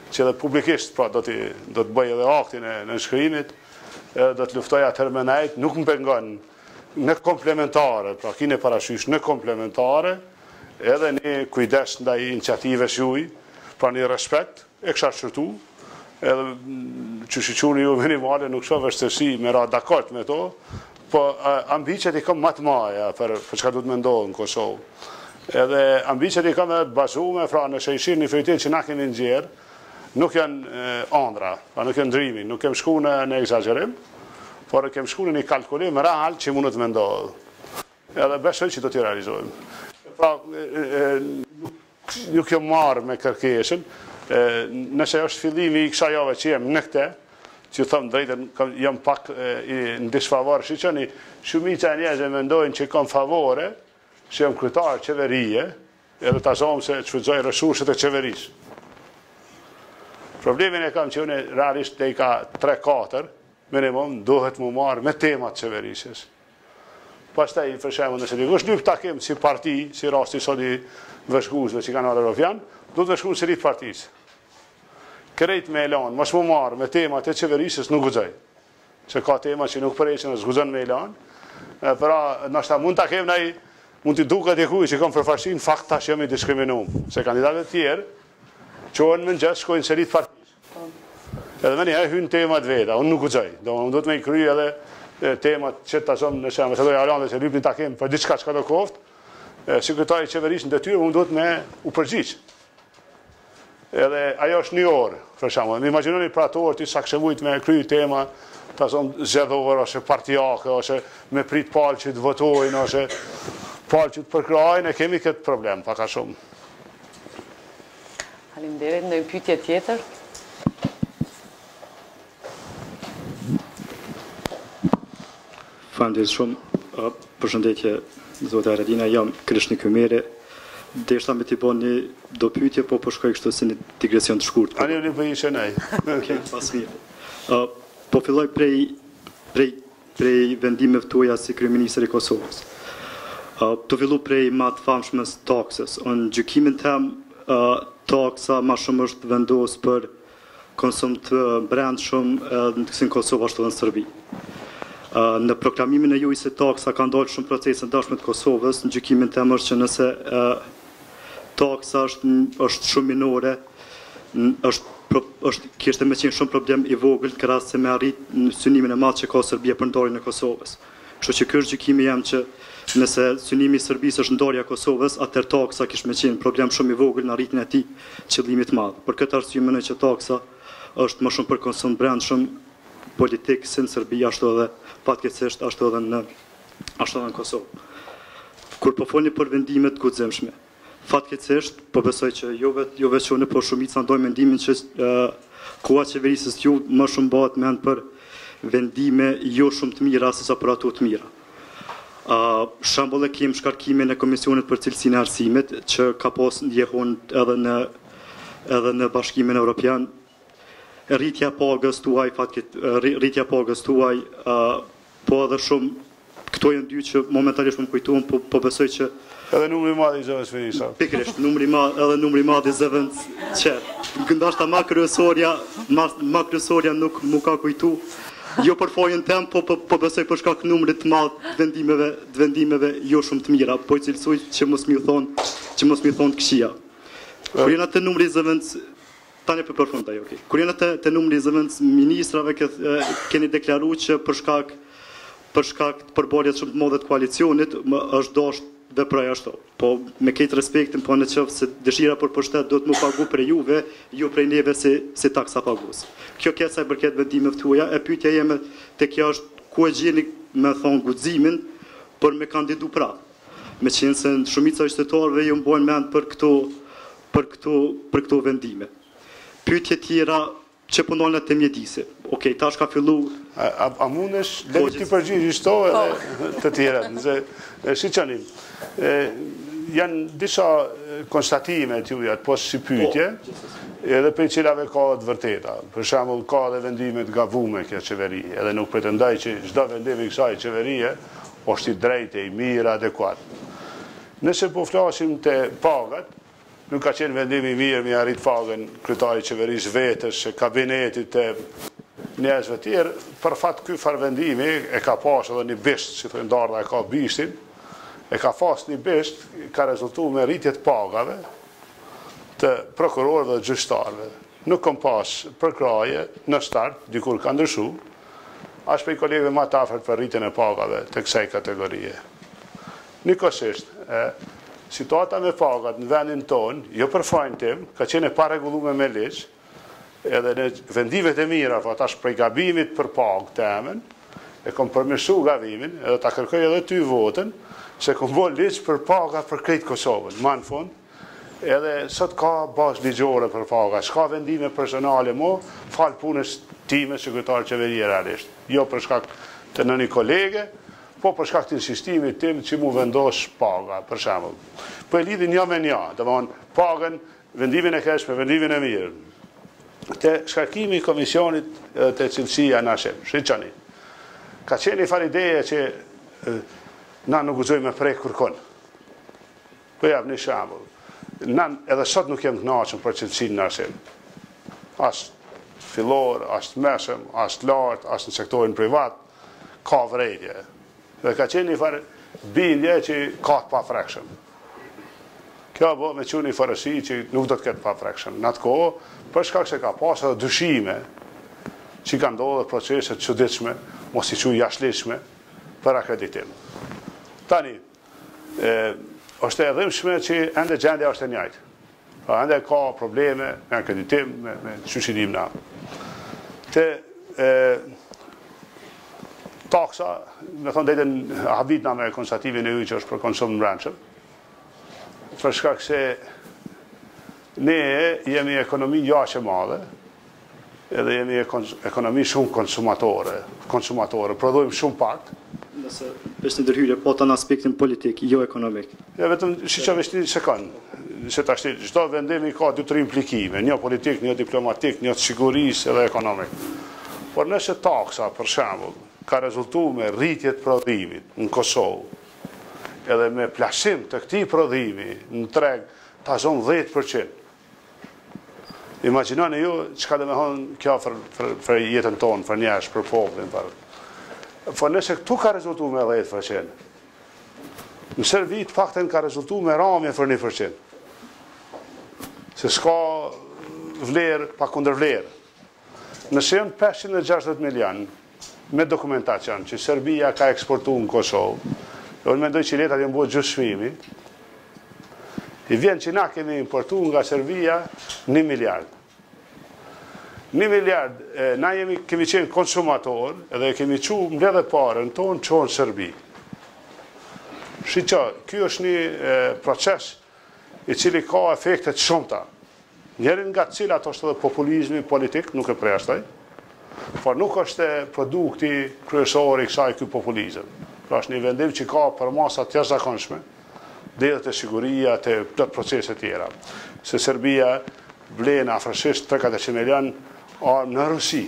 që edhe publikisht pra, do, do të bëj edhe aktin e në shkrimit, do të luftoj atëherë me nejt, nuk më pengon në komplementare, pra kine parashysh në komplementare, edhe një kujdes ndaj iniciative shuj, pra një respekt, e kësha shërtu, edhe që shqyquni ju minimale nuk shumë vështërsi me ra dakort me to, po ambicjet i kam matë maja për, për çka du të mendohë në Kosovë. Edhe ambicjet i kam edhe të bazume, fra në shëjshirë një fritin që na keni nxjerë, nuk janë andra, pra nuk janë ndrimi, nuk kem shku në, në exagerim, por kem shku në një kalkulim real që mundet me ndohë. Edhe besoj që do t'i realizojmë. Pra, e, e, nuk, nuk jam marrë me kërkesën, e, nëse është fillimi i kësa jave që jem në këte, që thëmë drejtën, jam pak e, në disfavorë, shqyqoni, shumica e njerëzve mendojnë që kam favore, që jam kryetar qeverije, edhe ta zomë se që fëzoj resurset e qeverisë. Problemin e kam që unë realisht dhe i ka tre katër, minimum, duhet mu marrë me temat qeverisës. Pastaj, për shembull, nëse dikush lyp takim si parti, si rasti sot i vëshkuesve që kanë ardhur Europian, do të vëshkuën sërish partisë. Krejt me elan, mos mu marrë me temat e qeverisës nuk guxoj. Se ka tema që nuk përreqen e zguxon me elan. Pra, ndoshta mund ta kem ndaj mund t'i duket dikujt që kam përfaqësinë, fakt tash jam i diskriminuar, se kandidatët e tjerë qohen më ngjash shkojnë sërish partisë. Edhe më një hyn temat veta, unë nuk guxoj. Do unë do të më kryej edhe temat që të zonë në shemë, se dojë Arlande që lypni takim për diçka që ka do koft, sekretari qeverisë në detyrë, unë do të me u përgjigj. Edhe ajo është një orë, për shemë, më imagjinoni për ato orë të sa kështë mujt me kry tema, të zonë zgjedhore, ose partijake, ose me prit palë që të votojnë, ose palë që të përkrajnë, e kemi këtë problem, paka shumë. Faleminderit, ndonjë pyetje tjetër? Faleminderit shumë, përshëndetje, zote Aradina, jam Krishni Kymeri, dhe ishta me t'i bo një do pyetje, po po shkoj kështu si një digresion të shkurt. A një një bëjishe nej. Pas mirë. Po filloj prej, prej, prej vendimeve tuaja si kryeministër i Kosovës. Të fillu prej ma të famshmës taksës. Në gjykimin tem, taksa ma shumë është vendos për konsum të brendshëm në Kosovë ashtu dhe në Serbi. Në proklamimin e juaj se taksa ka ndalë shumë procese ndashme të Kosovës, në gjykimin tem është që nëse taksa është, është shumë minore, është, është, kishte me qenë shumë problem i vogël në rast se me arrit në synimin e madh që ka Serbia për ndarjen e Kosovës. Kështu që ky është gjykimi jam që nëse synimi i Serbisë është ndarja e Kosovës, atëherë taksa kishte me qenë problem shumë i vogël në arritjen e tij qëllimit të madh. Për këtë arsye mendoj që taksa është më shumë për konsum brendshëm politik si në Serbi, ashtu edhe fatkeqësisht ashtu edhe në ashtu edhe në Kosovë. Kur po folni për vendime të guximshme, fatkeqësisht po besoj që jo vetë jo vetë unë, por shumica ndoj mendimin që uh, koha e qeverisë ju më shumë bëhet mend për vendime jo shumë të mira se sa për ato të mira. Uh, Shembull e kem shkarkimin e Komisionit për Cilësinë e Arsimit që ka pas ndjehon edhe në edhe në Bashkimin Evropian. Rritja pagës tuaj, fatket, rritja pagës tuaj, uh, po edhe shumë, këto janë dy që momentalisht më kujtuam, po, po besoj që... Edhe numri madh i zëvendës Finisa. Pikërisht, numri madh, edhe numri madh i zëvendës që, ndashta ma kryesorja, ma, ma kryesorja nuk më ka kujtu, jo për fojën tem, po, po, po besoj për shkak numrit të madh të vendimeve, të vendimeve jo shumë të mira, po i cilësuj që mos më thonë, që mos më thonë të këqija. Kur jena të numri i zëvendës tani për përfundaj, okay. Kur jena të, të numri i zëvendës ministrave, keni deklaru që për shkak për shkak të përballjes shumë të mëdha të koalicionit, më është dashur veproj ashtu. Po me këtë respektin, po në qoftë se dëshira për pushtet do të më pagu për juve, jo prej neve si, si taksa pagues. Kjo kjo sa i përket vendimeve tuaja, e pyetja jeme tek kjo është ku e gjeni me thon guximin për me kandidu pra. Me qenë se shumica e qytetarëve ju mbojnë mend për këto për këto për këto vendime. Pyetje tjera që punojnë të mjedisi. Okej, tash ka fillu... A, a mundesh dhe ti përgjigjesh to edhe të tjera? Nëse, si qanim, janë disa konstatime të juja, po si pyetje, edhe për cilave ka të vërteta. Për shembull, ka dhe vendimet gavume kjo qeveri, edhe nuk pretendoj që çdo vendim i kësaj qeverie është i drejtë, i mirë, adekuat. Nëse po flasim të pagat, nuk ka qenë vendimi mirë mi arrit pagën kryetari qeverisë vetës, kabinetit e njerëzve tjerë, për fat ky farvendimi e ka pas edhe një bisht, si thonë Darda e ka bishtin, e ka pas një bisht, ka rezultuar me rritjet pagave të prokurorëve dhe gjyqtarëve. Nuk kam pas përkraje në start, dikur ka ndryshu, as për i kolegëve ma të afërt për rritjen e pagave të kësaj kategorie. Njëkohësisht, situata me pagat në vendin tonë, jo për fajin tim, ka qenë e paregulluar me ligj, edhe në vendimet e mira, fa tash prej gabimit për pagë të emën, e kom përmirësu gabimin, edhe ta kërkoj edhe ty votën, se kom bo ligj për paga për krejtë Kosovën, ma në fund, edhe sot ka bazë ligjore për paga, s'ka vendime personale mo, falë punës time sekretar qeverie realisht, jo për shkak të në një kolege, po për shkak të insistimit tim që mu vendos paga, për shembull. Po e lidhin një me një, dhe mon, pagën, vendimin e kesh me vendimin e mirë. Te shkarkimi i komisionit të cilësia në ashem, shqyqani, ka qenë i far ideje që e, na nuk guzoj me prej kërkon. Po jap një shembull. Na edhe sot nuk jem knaqën për cilësin në ashem. As fillor, as të mesëm, as të lartë, as në sektorin privat, ka vrejtje. Dhe ka qenë një farë bindje që ka të pa frekshëm. Kjo bo me që një farësi që nuk do të ketë pa frekshëm. Në atë kohë, për shkak se ka pas edhe dyshime që ka ndodhur proceset çuditshme, mos i quaj jashtëligjshme për akreditim. Tani, e, është e dhimbshme që ende gjendja është e njëjtë. Pra ende ka probleme me akreditim, me, me shqyqinim na. Te e, taksa, me thonë dhejten habitna me konstativin e uj që është për konsum në brendshëm, për shkak se ne jemi ekonomi jashtë e madhe, edhe jemi ekonomi shumë konsumatore, konsumatore, prodhojmë shumë pak. Nëse është një ndërhyrje, po të në aspektin politik, jo ekonomik. Ja, vetëm shiqa veshti një sekund, se të ashti, çdo vendimi ka dy tre implikime, një politik, një diplomatik, një të sigurisë edhe ekonomik. Por nëse taksa, për shembull, ka rezultuar me rritjet prodhimit në Kosovë, edhe me plasim të këtij prodhimi në treg ta zonë dhjetë përqind. Imagjinoni ju çka do të thonë kjo për, për, për jetën tonë, për njerëz, për popullin, për. Po nëse këtu ka rezultuar me dhjetë përqind, në Serbi të paktën ka rezultuar me ramje për një përqind. Se s'ka vlerë pa kundër vlerë. Nëse janë pesëqind e gjashtëdhjetë milion me dokumentacion që Serbia ka eksportuar në Kosovë, unë mendoj që letat jenë bëhet gjysmimi, i vjen që na kemi importu nga Serbia një miliard. Një miliard, e, na jemi, kemi qenë konsumator, edhe kemi qu mbledhe parën tonë qonë Serbi. Shqyqa, kjo është një e, proces i cili ka efektet shumëta. Njerin nga cilat është edhe populizmi politik, nuk e preashtaj, por nuk është produkti kryesor i kësaj ky populizëm. Pra është një vendim që ka për masa të jashtëzakonshme, dhe të siguria të plot procese tjera. Se Serbia vlen afërsisht tre katërqind milion armë në Rusi.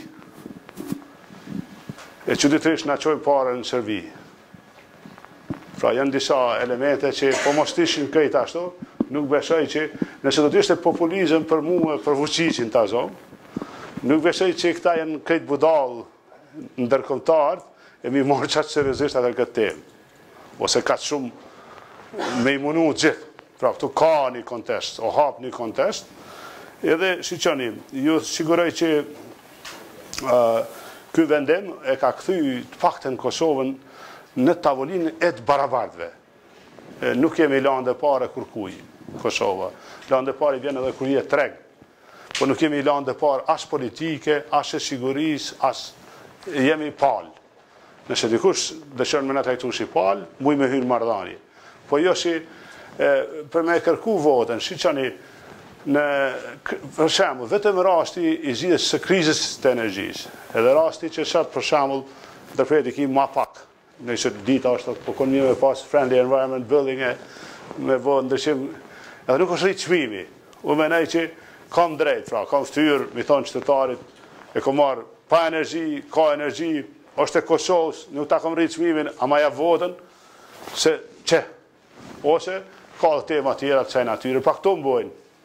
E çuditërisht na çojnë parën në Serbi. Pra janë disa elemente që po mos ishin krejt ashtu, nuk besoj që nëse do të ishte populizëm për mua, për Vučićin ta zonë, nuk besoj që këta janë krejt budall ndërkombëtar, e mi morë qatë seriozisht atë këtë temë. Ose ka shumë me imunu gjithë. Pra këtu ka një kontest, o hap një kontest, edhe shiqoni, ju siguroj që uh, ky vendim e ka kthy të paktën Kosovën në tavolinë e të barabartëve. E, nuk kemi lënë parë kërkuj Kosova. Lënë parë vjen edhe kur je treg. Po nuk kemi lënë parë as politike, as e sigurisë, as jemi palë. Nëse dikush dëshon me na trajtu si palë, muj me hyrë marrëdhënie. Po jo si e, për me kërku votën, shiqani në për shembull, vetëm rasti i zgjidhjes së krizës të energjisë. Edhe rasti që sot për shembull ndërpret i kim ma pak. Nëse dita është po konë me pas friendly environment building e me vë ndryshim, edhe nuk është rritë çmimi. Unë mendoj që kam drejt, pra, kam ftyrë, mi thonë qytetarit, e kam marrë pa energji, ka energji, është e Kosovës, nuk ta kam rritë çmimin, ama ja votën, se që, ose ka dhe tema tjera të saj natyre, pa këto mbojnë.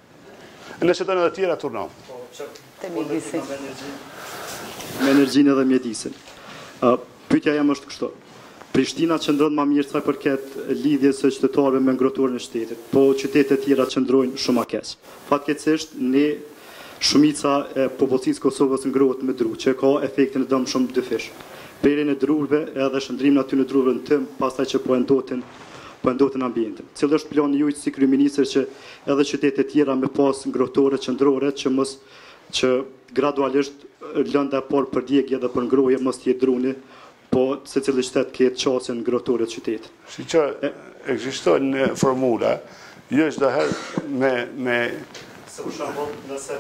Nëse të në dhe tjera turnam. Të mjedisin. Me energjinë edhe mjedisin. Pyetja jam është kështu. Prishtina qëndron më mirë sa i përket lidhjes së qytetarëve me ngrohturën e shtetit, po qytetet e tjera qëndrojnë shumë më keq. Fatkeqësisht ne shumica e popullsisë Kosovës ngrohet me dru, që ka efektin e dëmshëm dyfish. Prerjen e drurve edhe shndrimin aty në drurve në tëm, pastaj që po e ndoten po e ndoten ambientin. Cili është plani juaj si kryeministër që edhe qytetet e tjera me pas ngrohtore qendrore që mos që gradualisht lënda por për djegje dhe për ngrohje mos të jetë druni, po secili qytet ketë qasjen ngrohtore të qytetit. Si që ekzistojnë formula, jo çdo herë me me se për shembull nëse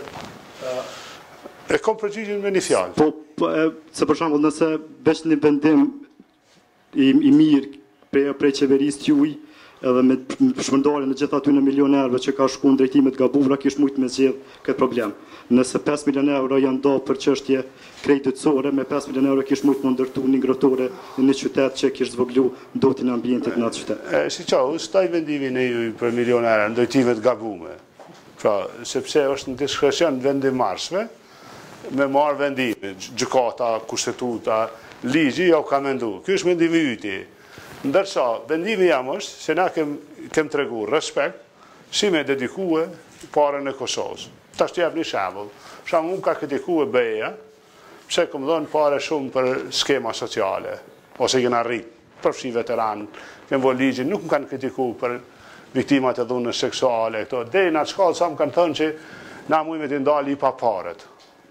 e kom përgjigjen me një fjalë. Po, po e, se për shembull nëse veç një vendim i, i mirë prej prej qeverisë juaj edhe me shpërndarjen e gjithë aty në milionerëve që ka shkuar në drejtime të gabuara, kish mujt me zgjedh këtë problem. Nëse pesë milionë euro janë do për çështje kreditore, me pesë milionë euro kish mujt më ndërtu një ngrohtore në një qytet që kish zvoglu ndotin e ambientit në atë qytet. E, si që, ustaj vendimin e ju për milionerë në drejtime të gabume. Pra, sepse është në diskrecion vendimarsve, me marë vendime, gjykata, kushtetuta, ligji, ja u ka mendu. Ky është mendimi yti. Ndërsa, vendimi jam është, se na kem, kem tregu respekt, si me dedikue parën e Kosovës. Ta është jep një shembull. Shembull, unë ka kritikuar B E-ja, pse kom dhënë pare shumë për skema sociale, ose kena rrit, përfshi veteran, kem vë ligjin, nuk më kanë kritikuar për viktimat e dhunës seksuale, këto. Deri në atë shkallë sa më kanë thënë që na mujme të ndalë i pa paret.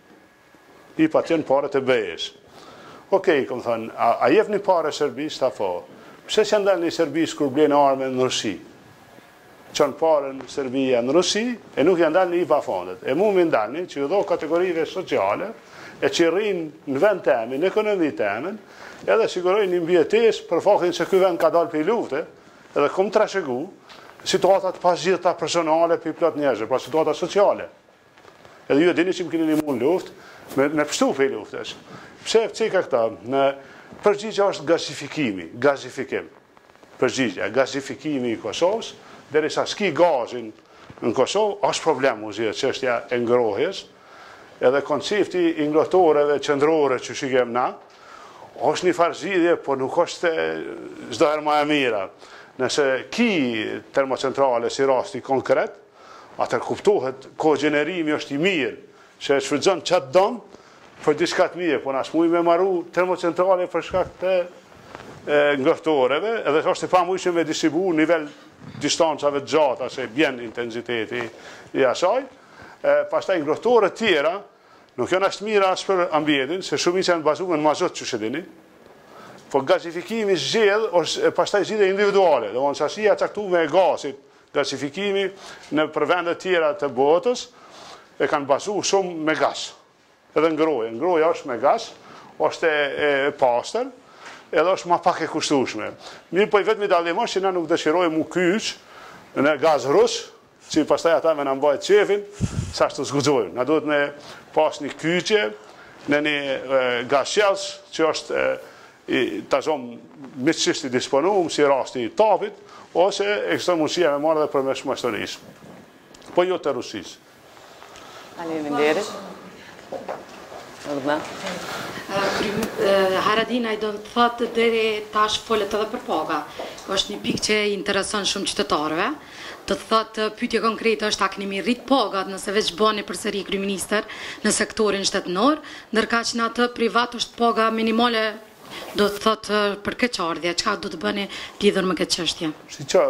I pa të jenë paret e B E-s. Okej, kom thënë, a, a jep një pare Serbis, ta fo. Pse që ndalë një Serbis kur blenë arme në Rusi? Qënë parën Serbia në Rusi, e nuk janë ndalë një i pa fondet. E mu më ndalë një që ju do kategorive sociale, e që rrinë në vend temin, në ekonomi temin, edhe sigurojnë një mbjetes për faktin se këj vend ka dalë për i lufte, edhe kom të rashegu, situatat pas gjitha personale për i plot njerëzë, pra situatat sociale. Edhe ju e dini që më kini një mund luft, me, me pështu për i luftesh. Pse e cika këta, në përgjigja është gazifikimi, gazifikim. Përgjigja, gazifikimi i Kosovës, deri sa s'ki gazin në Kosovë, është problem u zhjetë çështja e ngrohjes, edhe koncepti i ngrohtoreve qendrore që shikem na, është një farzidhje, po nuk është çdo herë më e mira. Nëse ki termocentrale si rasti konkret, atër kuptohet kogenerimi është i mirë, që e shfrytëzon çat don për diçka të mirë, po na s'muj me marru termocentrale për shkak të ngrohtoreve, edhe është e pamujshme me distribu nivel distancave të gjata, se bjen intensiteti i asaj. Pastaj ngrohtore tjera, nuk janë ashtë mira as për ambientin, se shumica janë bazuar në mazot që shedini, po gazifikimi zgjedh, është pastaj zgjidhje individuale, do të sasia caktuar e gazit, gazifikimi në për vende tjera të botës, e kanë bazuar shumë me gaz. Edhe ngrohje, ngrohja është me gaz, është e, e pastër, edhe është ma pak e kushtueshme. Mirë po i vetëm dallim është që na nuk dëshirojmë u kyç në gaz rus, që pastaj ata me na mbajt qefin, sa ashtu zguxojmë. Na duhet me pas një kyçje në një e, gaz shells, që është e, i tashom mitësisht i disponuar si rasti i tapit, ose ekziston mundësia me marrë dhe përmes mashtronisë. Po jo të Rusisë. Faleminderit. Urdhna. Haradina i do të thotë deri tash folet edhe për paga. Është një pikë që intereson shumë qytetarëve. Do të thotë pyetje konkrete është a keni rrit pagat nëse veç bëni përsëri kryeministër në sektorin shtetënor, ndërkaq në atë privat është paga minimale, do të thotë për keqardhje, çka do të bëni lidhur me këtë çështje? Si që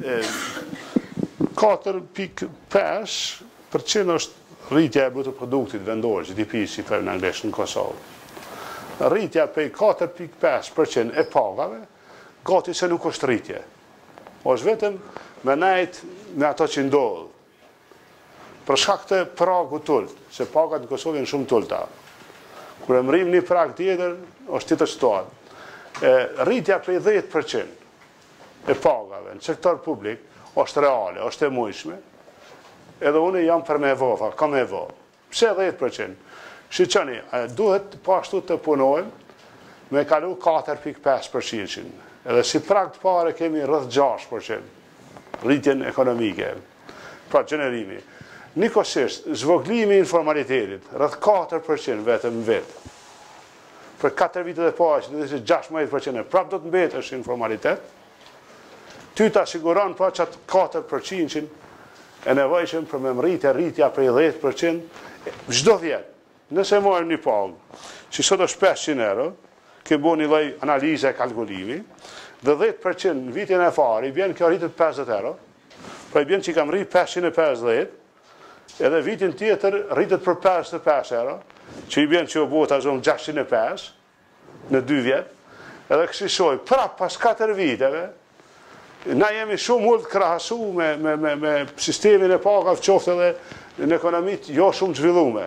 katër pikë pesë përqind është rritja e bruto produktit vendor, G D P, si thënë në anglisht në Kosovë. Rritja prej katër pikë pesë përqind e pagave, gati se nuk është rritje. Është vetëm me nejt me ato që ndodhë. Për shkak të pragu tullë, se pagat në Kosovë janë shumë tullta. Kur e mrim një prag tjetër, është tjetër situatë. Rritja prej dhjetë përqind e pagave në sektor publik është reale, është e mujshme, edhe unë jam për me vofa, ka me vo. Pse dhjetë përqind? Shqyqeni, duhet pashtu të punojmë me kalu katër pikë pesë përqind. Edhe si prag të pare kemi rreth gjashtë përqind. Rritjen ekonomike, pra gjenerimi. Nikosisht, zvoglimi i informalitetit, rreth katër përqind vetëm vetë. Për katër vitet e parë, që të gjashtëdhjetë përqind, prap do të mbetesh informalitet. Ty ta siguron pra që atë katër përqind e nevojshëm për me mritje rritja prej dhjetë përqind çdo vjet. Nëse marrim një pagë, që sot është pesëqind euro, ke bo një lloj analize e kalkulimi, dhe dhjetë përqind në vitin e parë i bjen kjo rritet pesëdhjetë euro, pra i bjen që i kam rrit pesëqind e pesëdhjetë, edhe vitin tjetër rritet për pesëdhjetë e pesë euro, që i bjen që u bota zonë gjashtëqind e pesë në dy vjet, edhe kësaj prap pas katër viteve, na jemi shumë ullë krahasu me, me, me, me sistemin e pagave qoftë edhe në ekonomit jo shumë zhvillume.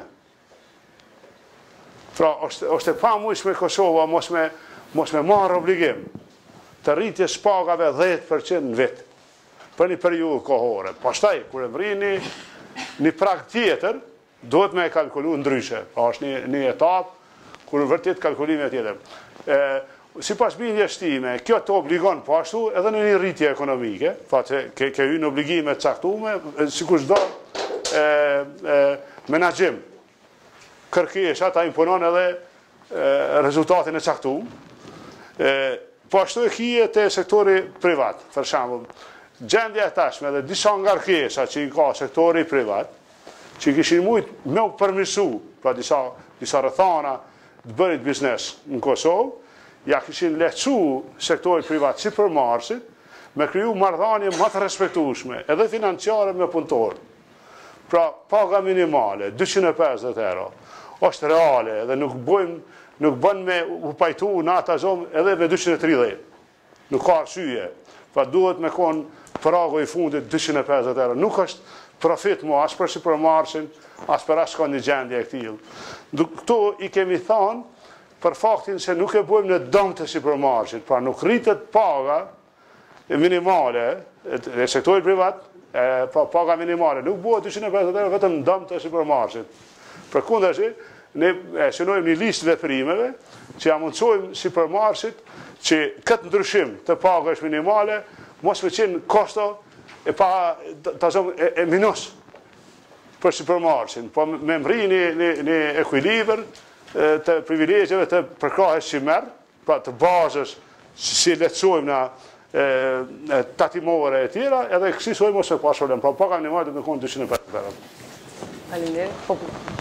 Pra, është, është e pamujshme Kosova mos me, mos me marrë obligim të rritjes pagave dhjetë përqind në vit për një periudhë kohore. Pastaj, kur e vrini një prag tjetër, duhet me e kalkulu ndryshe. Pra, është një, një etapë kur vërtet kalkulime tjetër. E, si pas bindjes time, kjo të obligon pashtu edhe në një rritje ekonomike, fa që ke, ke hynë obligime caktume, si kush do e, e, menaxhim. Kërkesha ta imponon edhe e, rezultatin e caktuar. Po ashtu e kije te sektori privat, për shembull, gjendja e tashme dhe disa ngarkesa që i ka sektori privat, që i kishin mujt me u përmirësu, pra disa, disa rrethana të bërit biznes në Kosovë, ja kishin lehtësu sektori privat si përmarrësit, me kriju marrëdhënie më të respektueshme, edhe financiare me punëtorë. Pra, paga minimale, dyqind e pesëdhjetë euro, është reale dhe nuk bëjmë, nuk bën me u pajtu në ata zonë edhe me dyqind e tridhjetë. Nuk ka arsye. Pra duhet me konë pragu i fundit dyqind e pesëdhjetë euro. Nuk është profit mu, as për si përmarrësin, as për as ka një gjendje e këtillë. Këtu i kemi thanë për faktin se nuk e bëjmë në dëmë të si përmarrësit. Pra nuk rritet paga minimale e sektorit privat, e, pra paga minimale nuk bëhet dyqind e pesëdhjetë euro vetëm në dëmë të si përmarrësit. Për kundazi, ne e synojmë një listë veprimeve që ja mundsojmë si përmarrësit që këtë ndryshim të pagës minimale mos me qenë kosto e pa ta zonë e, e minus për si përmarrësin, po me mri një, një, një ekuilibër të privilegjeve të përkrahes që merr, pra të bazës si lehtësojmë na e, e, tatimore e tjera, edhe kësaj mos e pas problem. Pra paga minimale do të konë dyqind e pesëdhjetë euro. Faleminderit.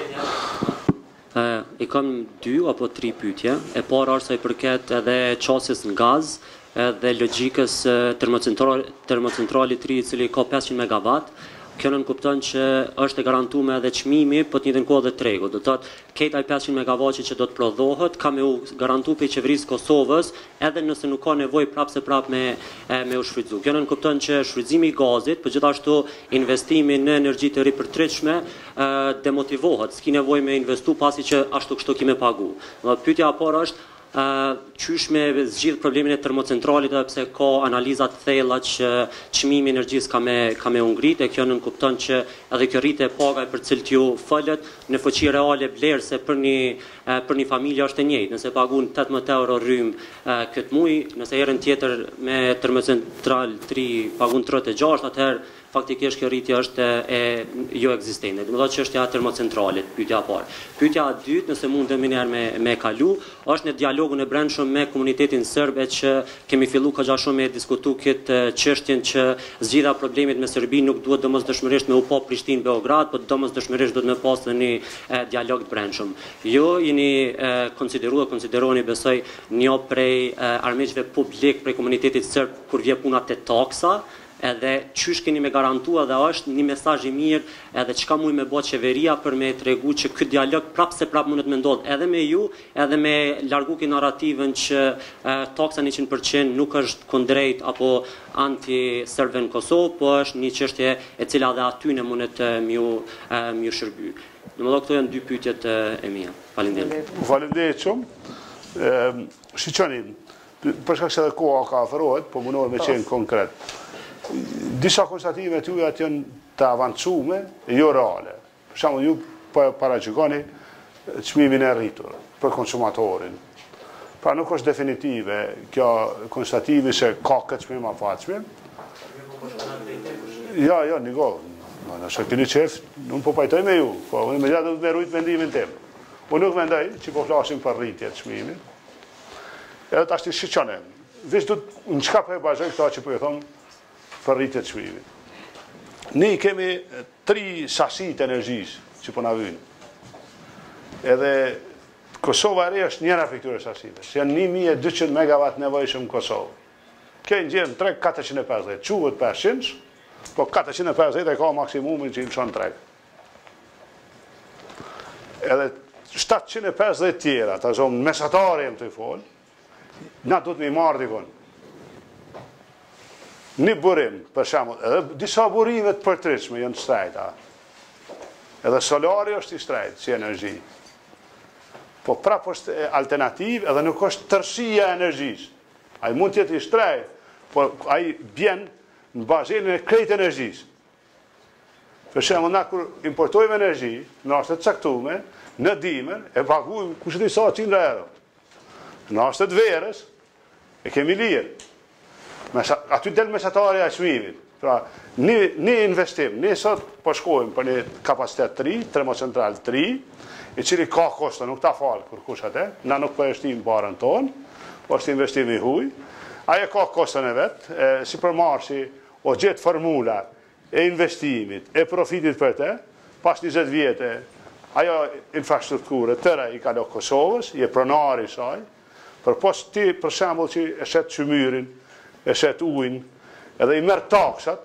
Uh, I kam dy apo tri pyetje. E para është sa i përket edhe qasjes në gaz edhe logjikës termocentralit të ri i cili ka pesëqind megawatt. Kjo nën kupton që është e garantuar edhe çmimi, po të njëjtën kohë edhe tregu. Do të thotë këta ai pesëqind megawatt që do të prodhohet ka me u garantuar pe qeverisë Kosovës, edhe nëse nuk ka nevojë prapse prap me me u shfrytzu. Kjo nën kupton që shfrytëzimi i gazit, por gjithashtu investimi në energji të ripërtritshme demotivohet. S'ki nevojë me investu pasi që ashtu kështu kimë pagu. Do pyetja e parë është Uh, qysh me zgjidh problemin e termocentralit edhe pse ka analizat thella që çmimi i energjisë ka me ka me ungrit, e kjo nën kupton që edhe kjo rritje e pagave për cilët ju falet në fuqi reale vlerëse për një uh, për një familje është e njëjtë. Nëse pagun tetëmbëdhjetë euro rrym uh, këtë muaj, nëse herën tjetër me termocentral tri pagun tridhjetë e gjashtë, atëherë faktikisht kjo rritje është e jo ekzistente. Do të thotë çështja e termocentralit, pyetja e parë. Pyetja e dytë, nëse mundemi një herë me me kalu, është në dialogun e brendshëm me komunitetin serb e që kemi filluar ka shumë me diskutu këtë çështjen që zgjidhja problemit me Serbinë nuk duhet domosdoshmërisht me u pa Prishtinë Beograd, por domosdoshmërisht duhet me pas një e, dialog të brendshëm. Jo jeni konsideruar, konsideroni besoj një prej e, armiqve publik prej komunitetit serb kur vjen puna te taksa, edhe qysh keni me garantua dhe është një mesazh i mirë edhe çka mund me bëj qeveria për me tregu që ky dialog prapse prap mundet me ndodh edhe me ju, edhe me largu ki narrativën që e, taksa njëqind përqind nuk është kundrejt apo anti-serbe në Kosovë, po është një çështje e cila dhe aty ne mundet mju mju shërby. Domethënë këto janë dy pyetjet e mia. Faleminderit. Faleminderit shumë. Shiqoni, për shkak se koha ka afrohet, po mundohem me qenë konkret. Disa konstatime të juja të janë të avancume, jo reale. Për shembull, ju paraqykoni çmimin e rritur për konsumatorin. Pra nuk është definitive kjo konstatimi se ka këtë çmim apo atë çmim. Jo, jo, nigo. Nëse keni qef, unë po pajtoj me ju, po unë me gjatë me rujt vendimin tim. Unë nuk mendoj që po flasim për rritje të çmimit. Edhe tash ti shiqone. Veç du në çka po e bazoj këta që po e thon për rritje të çmimit. Ne kemi tri sasi të energjisë që po na vynë. Edhe Kosova e re është njëra prej këtyre sasive. Se janë një mijë e dyqind megawatt nevojshëm në Kosovë. Kjo gjen treg katërqind e pesëdhjetë, quhet pesëqind, po katërqind e pesëdhjetë e ka maksimumin që i lëshon treg. Edhe shtatëqind e pesëdhjetë tjera, ta zonë mesatare jem të i folë, na do të mi marrë dikon. Një burim, për shembull, edhe disa burime të përtritshme janë të shtrejta. Edhe solari është i shtrejt, si energji. Po prapë është alternativ edhe nuk është tërësia e energjisë. Ai mund të jetë i shtrejt, po ai bjen në bazenin e krejt energjisë. Për shembull, na kur importojmë energji, në rastet të caktuara, në dimër e paguajmë kush e di sa qind euro. Në rastet të verës e kemi lirë. Aty del mesataria e çmimit. Pra, një, një investim, ne sot po shkojmë për një kapacitet tri, termocentral tri, i cili ka kosto, nuk ta falë kur kush atë, na nuk po e shtim barën tonë, po është investim i huj. Ajo ka kostën e vetë, e, si përmarrësi o gjetë formula e investimit, e profitit për te, pas njëzet vjetë, ajo infrastrukturë tëra i kalo Kosovës, i e pronari i saj, për pos ti, për shembull që e shetë qymyrin, e shetë ujnë, edhe i merë taksat,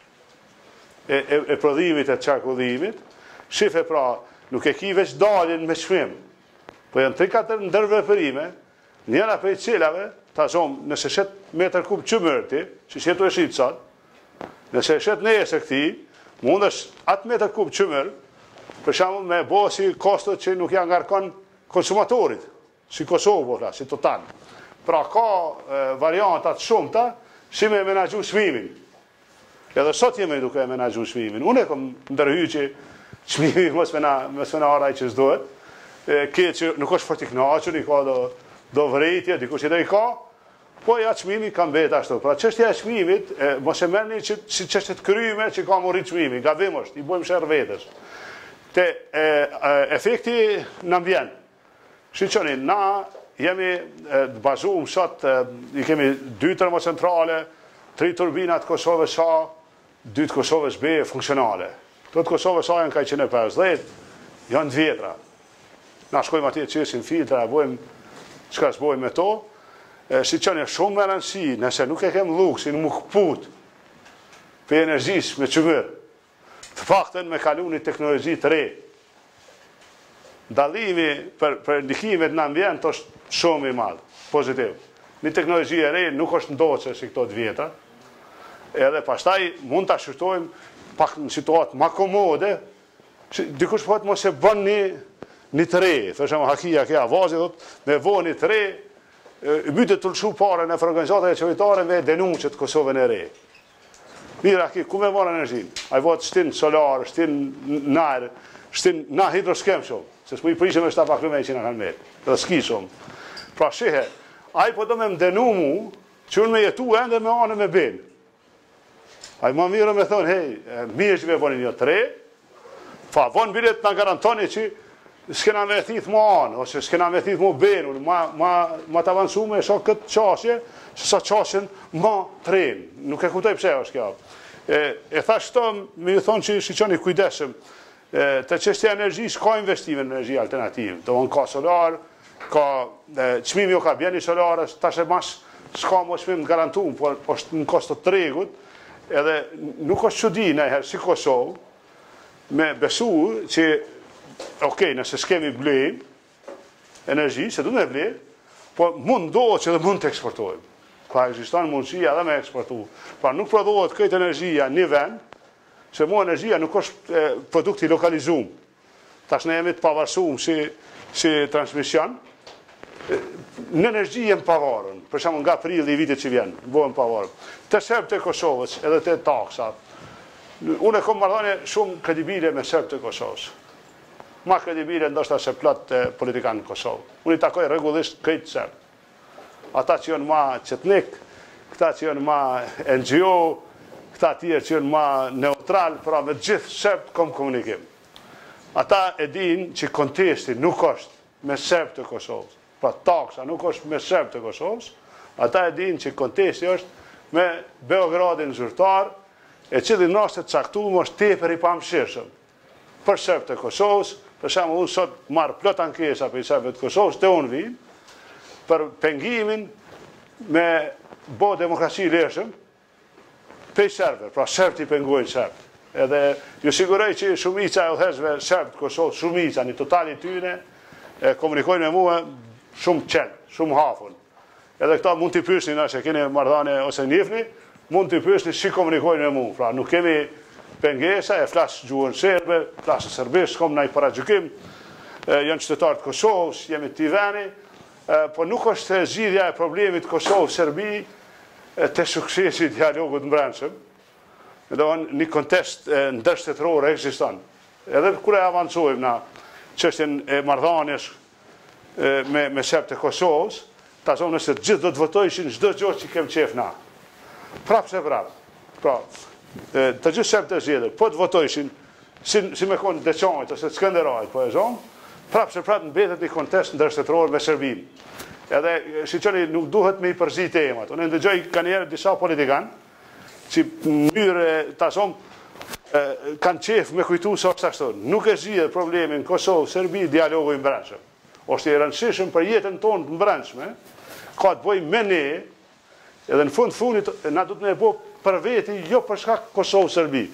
e, e, e prodhimit e qarkullimit, shife pra, nuk e ki veç dalin me çmim, po janë tri katër ndërveprime, njëra prej cilave, ta zomë, nëse shet metër kub qymërti, që shetu e shqitë sot, nëse shet nesër këti, mund është atë metër kub qymër, për shembull me bo si kostot që nuk janë ngarkon konsumatorit, si Kosovë, si total. Pra ka e, variantat shumëta, si me menaxhu çmimin. Edhe sot jemi duke e menaxhu çmimin. Unë e kom ndërhyj që çmimi mos me na mos me na araj që s'duhet. Ke që nuk është fort i kënaqur, i ka do do vrejtje, dikush që i ka, po ja çmimi ka mbet ashtu. Pra çështja e çmimit, e, mos e merrni që si çështje të kryme që ka morrit çmimi, gabim është, i bëjmë sherr vetes. Te e, e, efekti në ambient. Shiqoni, na jemi të bazuar sot, i kemi dy termocentrale, tri turbinat Kosovës A, dy të Kosovës B funksionale. Të të Kosovës A janë ka njëqind e pesëdhjetë, janë të vjetra. Na shkojmë atje që qesin filtra, bojmë çka s'bojmë me to. Si qënë e shumë me rëndësi, nëse nuk e kem luksin mu këput për energjisë me qëmër, të faktën me kalu një teknologji të re. Dalimi për, për ndikimet në ambient është shumë i madhë, pozitiv. Një teknologji e re nuk është ndoqe si këto të vjetra, edhe pastaj mund të shqyrtojmë pak në situatë ma komode, që dikush po të mos e bën një, një të re, thëshëm hakia kja vazi, dhët, me vo një të re, mytë të lëshu pare në organizatat e qevitare me denuncet Kosovën e re. Mira, ki, ku me vërë energjin? A i vëtë shtin solar, shtin nërë, shtin na hidroskem shumë, se s'mu i prishëm e shta paklume që në kanë metë, dhe s'ki shumë. Pra shihe, a i po do me më denu mu, që unë me jetu ende me anë me ben. A i ma mirë me thonë, hej, mirë që me vënë një të re, fa vënë bilet në garantoni që s'kena me thith më anë, ose s'kena me thith më benun, ma, ma, ma të avancume e sa këtë qasje, se sa qasjen ma trenë. Nuk e kuptoj pse është kja. E, e thash të me ju thonë që shiqoni kujdeshëm, e, të qështja energjisë ka investime në energji alternativë. Do në ka solar, ka çmimi jo ka bjeni solarës, tash e mas s'ka më çmim garantum, por është në kostot të tregut, edhe nuk është çudi nëherë si Kosovë, me besu që okej, nëse s'kemi blejnë energji, se du me blejnë, po mund dohet që dhe mund të eksportojmë. Pra ekziston mundësia edhe me eksportu. Pra nuk prodhohet këtë energjia një vend, se mu energjia nuk është e, produkt i lokalizum. Tash ne jemi të pavarësum si, si transmision, e, në energji jem pavarën, për shumë nga prilli i vitit që vjen, bëhem pavarën. Të sërbë të Kosovës edhe të taksat, unë e kom marrëdhënie shumë kredibile me sërbë të Kosovës. Ma kredibile ndoshta se plot e, politikanë në Kosovë. Unë i takoj regullisht këtë sërbë. Ata që janë ma qetnik, këta që janë ma N G O, këta tjerë që janë ma neutral, pra me gjithë serbt kom komunikim. Ata e din që kontesti nuk është me serbt të Kosovës, pra taksa nuk është me serbt të Kosovës, ata e din që kontesti është me Beogradin zyrtar, e cili nështë të caktuar është tepër i pamëshirshëm për serbt të Kosovës. Për shembull, unë sot marr plot ankesa për serbët të Kosovës, te unë vin për pengimin me bo demokraci lirshëm pe serbëve, pra serbët i pengojnë serbët. Edhe ju siguroj që shumica e udhëheqësve serbë të Kosovës, shumica, një totali tyne, e komunikojnë me mua shumë qenë, shumë hafun. Edhe këta mund t'i pyesni, nëse keni marrëdhënie ose njihni, mund t'i pyesni si komunikojnë me mua. Pra nuk kemi pengesa, e flas gjuhën serbe, flas serbisht, s'kom ndaj paragjykim, janë qytetarë të Kosovës, jemi të veni, po nuk është zgjidhja e problemit Kosovë-Serbi të suksesi i dialogut brendshëm. Do një kontest ndërshtetëror ekziston. Edhe kur e avancojmë na çështjen e marrëdhënies me me serbët e Kosovës, ta thonë se të gjithë do të votojnë çdo gjë që kem qef na. Prapë se prapë. Pra, të gjithë serbët e zgjedhur, po të votojnë si si me kon Deçanit ose Skënderajit, po e zon, prapë se prapë mbetet një kontest ndërshtetëror me Serbinë. Edhe siçoni nuk duhet me i përzi temat. Unë ndëgjoj kanjerë disa politikanë që mënyrë ta thonë kanë qef me kujtu sa është ashtu. Nuk e zgjidhet problemin Kosovë, Serbi, dialogu i brendshëm. Është i rëndësishëm për jetën tonë të brendshme, ka të bëjë me ne, edhe në fund fundit na duhet me bë për veti, jo për shkak Kosovë-Serbi.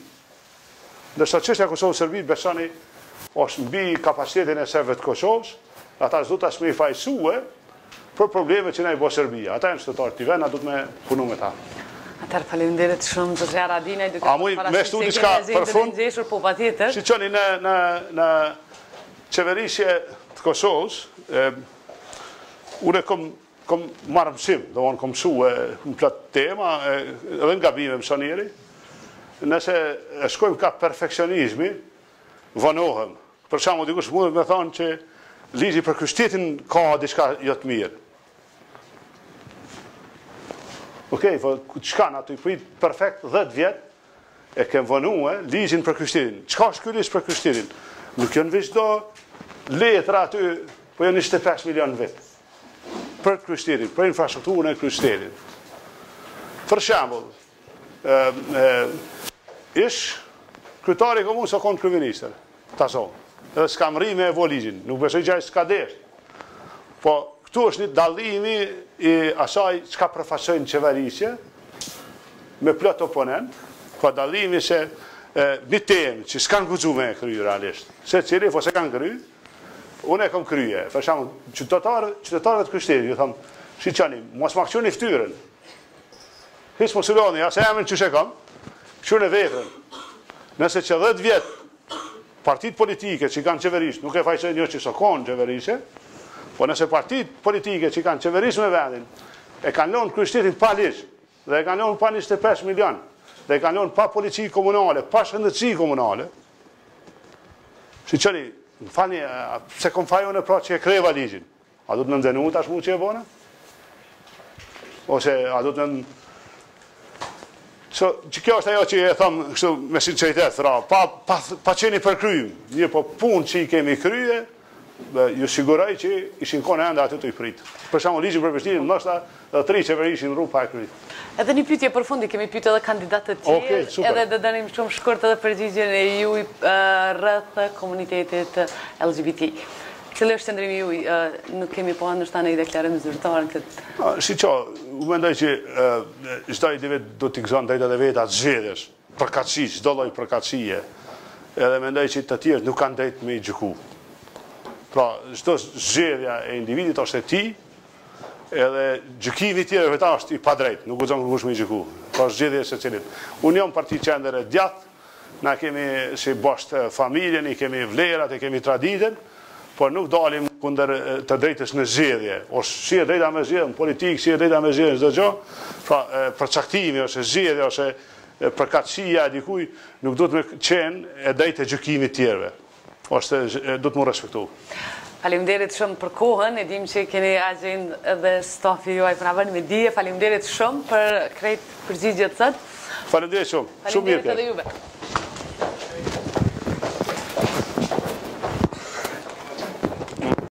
Ndërsa çështja Kosovë-Serbi besoni është mbi kapacitetin e serbëve të Kosovës, ata s'do ta smej fajsue për problemet që na i bë Serbia. Ata janë qytetarë të vend, na duhet me punu me ta. Atër faleminderit shumë të Zotria Radinaj, duke A muj me shtu diçka për fund, po patjetër. si qoni në, në, në qeverisje të Kosovës, e, unë kom, kom marrë mësim, do unë kom mësu e në plot tema, e, edhe nga bime mësonjeri, nëse e shkojmë ka perfekcionizmi, vonohem. Për shamu dikush mund me thonë që ligji për ky shtetin ka diçka jo të mirë. Okej, po çka na të prit perfekt dhjetë vjet e kem vonue ligjin për kushtetin. Çka është ky ligj për kushtetin? Nuk janë veç do letra aty, po janë njëzet e pesë milion vet. Për kushtetin, për infrastrukturën e kushtetit. Për shembull, ë ë ish kryetari i komunës apo kryeministër. Ta so. Edhe s'kam rri me vo ligjin, nuk besoj që ai s'ka desh. Po këtu është një dallimi i asaj çka përfaqësojnë qeverisje me plot oponent, ka dallimi se një temë që s'kan guxu me kry realisht. Se cili ose kanë kry, unë e kam krye. Për shembull, qytetarë, qytetarëve të kushtetit, ju them, shiçani, mos ma quni fytyrën. Hiç mos uloni, as emrin çu e kam. Quni veprën. Nëse që dhjetë vjet partitë politike që kanë qeverisht, nuk e faqësojnë jo që sokon qeverisje, po nëse partitë politike që kanë qeverisht me vendin, e kanë lënë kryeqytetin pa ligj, dhe e kanë lënë pa njëzet e pesë milion, dhe e kanë lënë pa polici komunale, pa shëndetësi komunale, siçoni, më falni, pse kom fajun e pra që e kreva ligjin, a du të në ndenu tashmu që e bona? Ose a du të në... So, që kjo është ajo që e thëmë kështu me sinceritet, pa, pa, pa qeni përkryjmë, një po punë që i kemi kryje, ju siguroj që ishin kone enda aty të i pritë. Për shembull ligjin për Prishtinën, ndoshta edhe tri qeveri ishin rrugë pa e krytë. Edhe një pyetje përfundi, kemi pyetur edhe kandidatët të tjerë, okay, edhe do danim shumë shkurt edhe përgjigjen e juaj rreth komunitetit L G B T. Cili është qëndrimi juaj? Nuk kemi po ndoshta në deklarim zyrtar në këtë. Si që, u mendoj që çdo individ do t'i gëzon drejtat e veta zgjedhjes, përkatësi, çdo lloj përkatësie. Edhe mendoj që të tjerë nuk kanë drejt me i gjyku. Pra, çdo zgjedhja e individit është e tij, edhe gjykimi i tjerëve ta është i padrejt, nuk guxon kush me i gjyku. Pra, zgjedhja e secilit. Unë jam Parti Qendër e djathtë, na kemi si boshtë familjen, i kemi vlerat, i kemi traditën, por nuk dalim kundër të drejtës në zgjedhje. Ose si e drejta me zgjedhje në politikë, si e drejta me zgjedhje çdo gjë, pra përcaktimi ose zgjedhja ose përkatësia e dikujt nuk duhet me qenë e drejtë e gjykimit të tjerëve. Ose duhet mu respektu. Faleminderit shumë për kohën, e dim që keni agjend edhe stafi juaj për na vënë me dije. Faleminderit shumë për krejt përgjigjet sot. Faleminderit shumë. Shumë mirë. Faleminderit edhe juve.